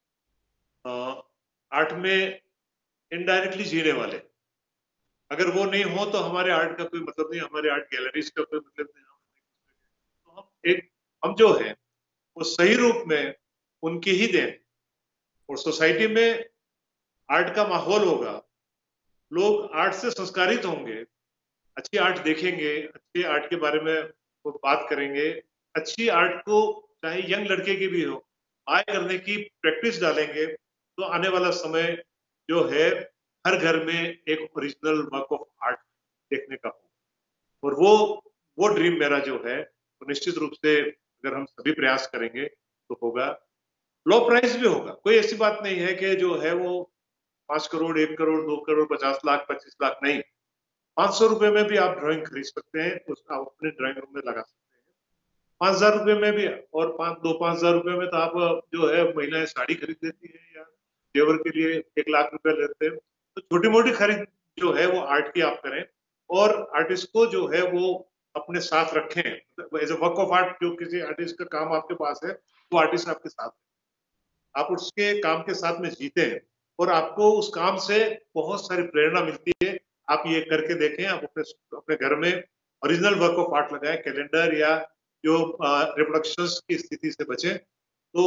art में इनडायरेक्टली जीने वाले। अगर वो नहीं हो तो हमारे आर्ट का कोई मतलब नहीं, हमारे आर्ट गैलरीज का कोई मतलब नहीं। तो हम एक, हम जो है वो सही रूप में उनकी ही देन, और सोसाइटी में आर्ट का माहौल होगा, लोग आर्ट से संस्कारित होंगे, अच्छी आर्ट देखेंगे, अच्छी आर्ट के बारे में वो बात करेंगे, अच्छी आर्ट को चाहे यंग लड़के की भी हो आय करने की प्रैक्टिस डालेंगे, तो आने वाला समय जो है हर घर में एक ओरिजिनल वर्क ऑफ आर्ट देखने का हो। और वो वो ड्रीम मेरा जो है वो निश्चित रूप से अगर हम सभी प्रयास करेंगे तो होगा। लो प्राइस भी होगा, कोई ऐसी बात नहीं है कि जो है वो पांच करोड़, एक करोड़, दो करोड़, पचास लाख, पच्चीस लाख नहीं। पांच सौ रुपए में भी आप ड्राइंग खरीद सकते हैं, उस आप अपने ड्राइंग रूम में लगा सकते हैं। पांच हजार रुपए में भी, और पांच दो पांच हजार रुपए में तो आप जो है महिलाएं साड़ी खरीद लेती है, या जेवर के लिए एक लाख रुपए लेते हैं। तो छोटी मोटी खरीद जो है वो आर्ट की आप करें, और आर्टिस्ट को जो है वो अपने साथ रखें as a work of art. जो किसी आर्टिस्ट का काम आपके पास है, वो आर्टिस्ट आपके साथ है, आप उसके काम के साथ में जीते हैं, और आपको उस काम से बहुत सारी प्रेरणा मिलती है। आप ये करके देखें, आप अपने अपने घर में ओरिजिनल वर्क ऑफ आर्ट लगाएं, कैलेंडर या जो रिप्रोडक्शंस की स्थिति से बचें, तो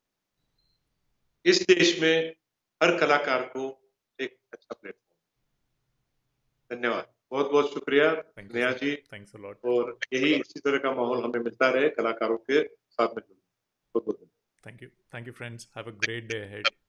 इस देश में हर कलाकार को एक अच्छा प्लेटफॉर्म। धन्यवाद, बहुत बहुत शुक्रिया thank you Neha sir, ji. Thanks a lot. और यही इसी तरह का माहौल हमें मिलता रहे कलाकारों के साथ में जुड़ने। बहुत बहुत धन्यवाद। Thank you, thank you friends, have a great day ahead.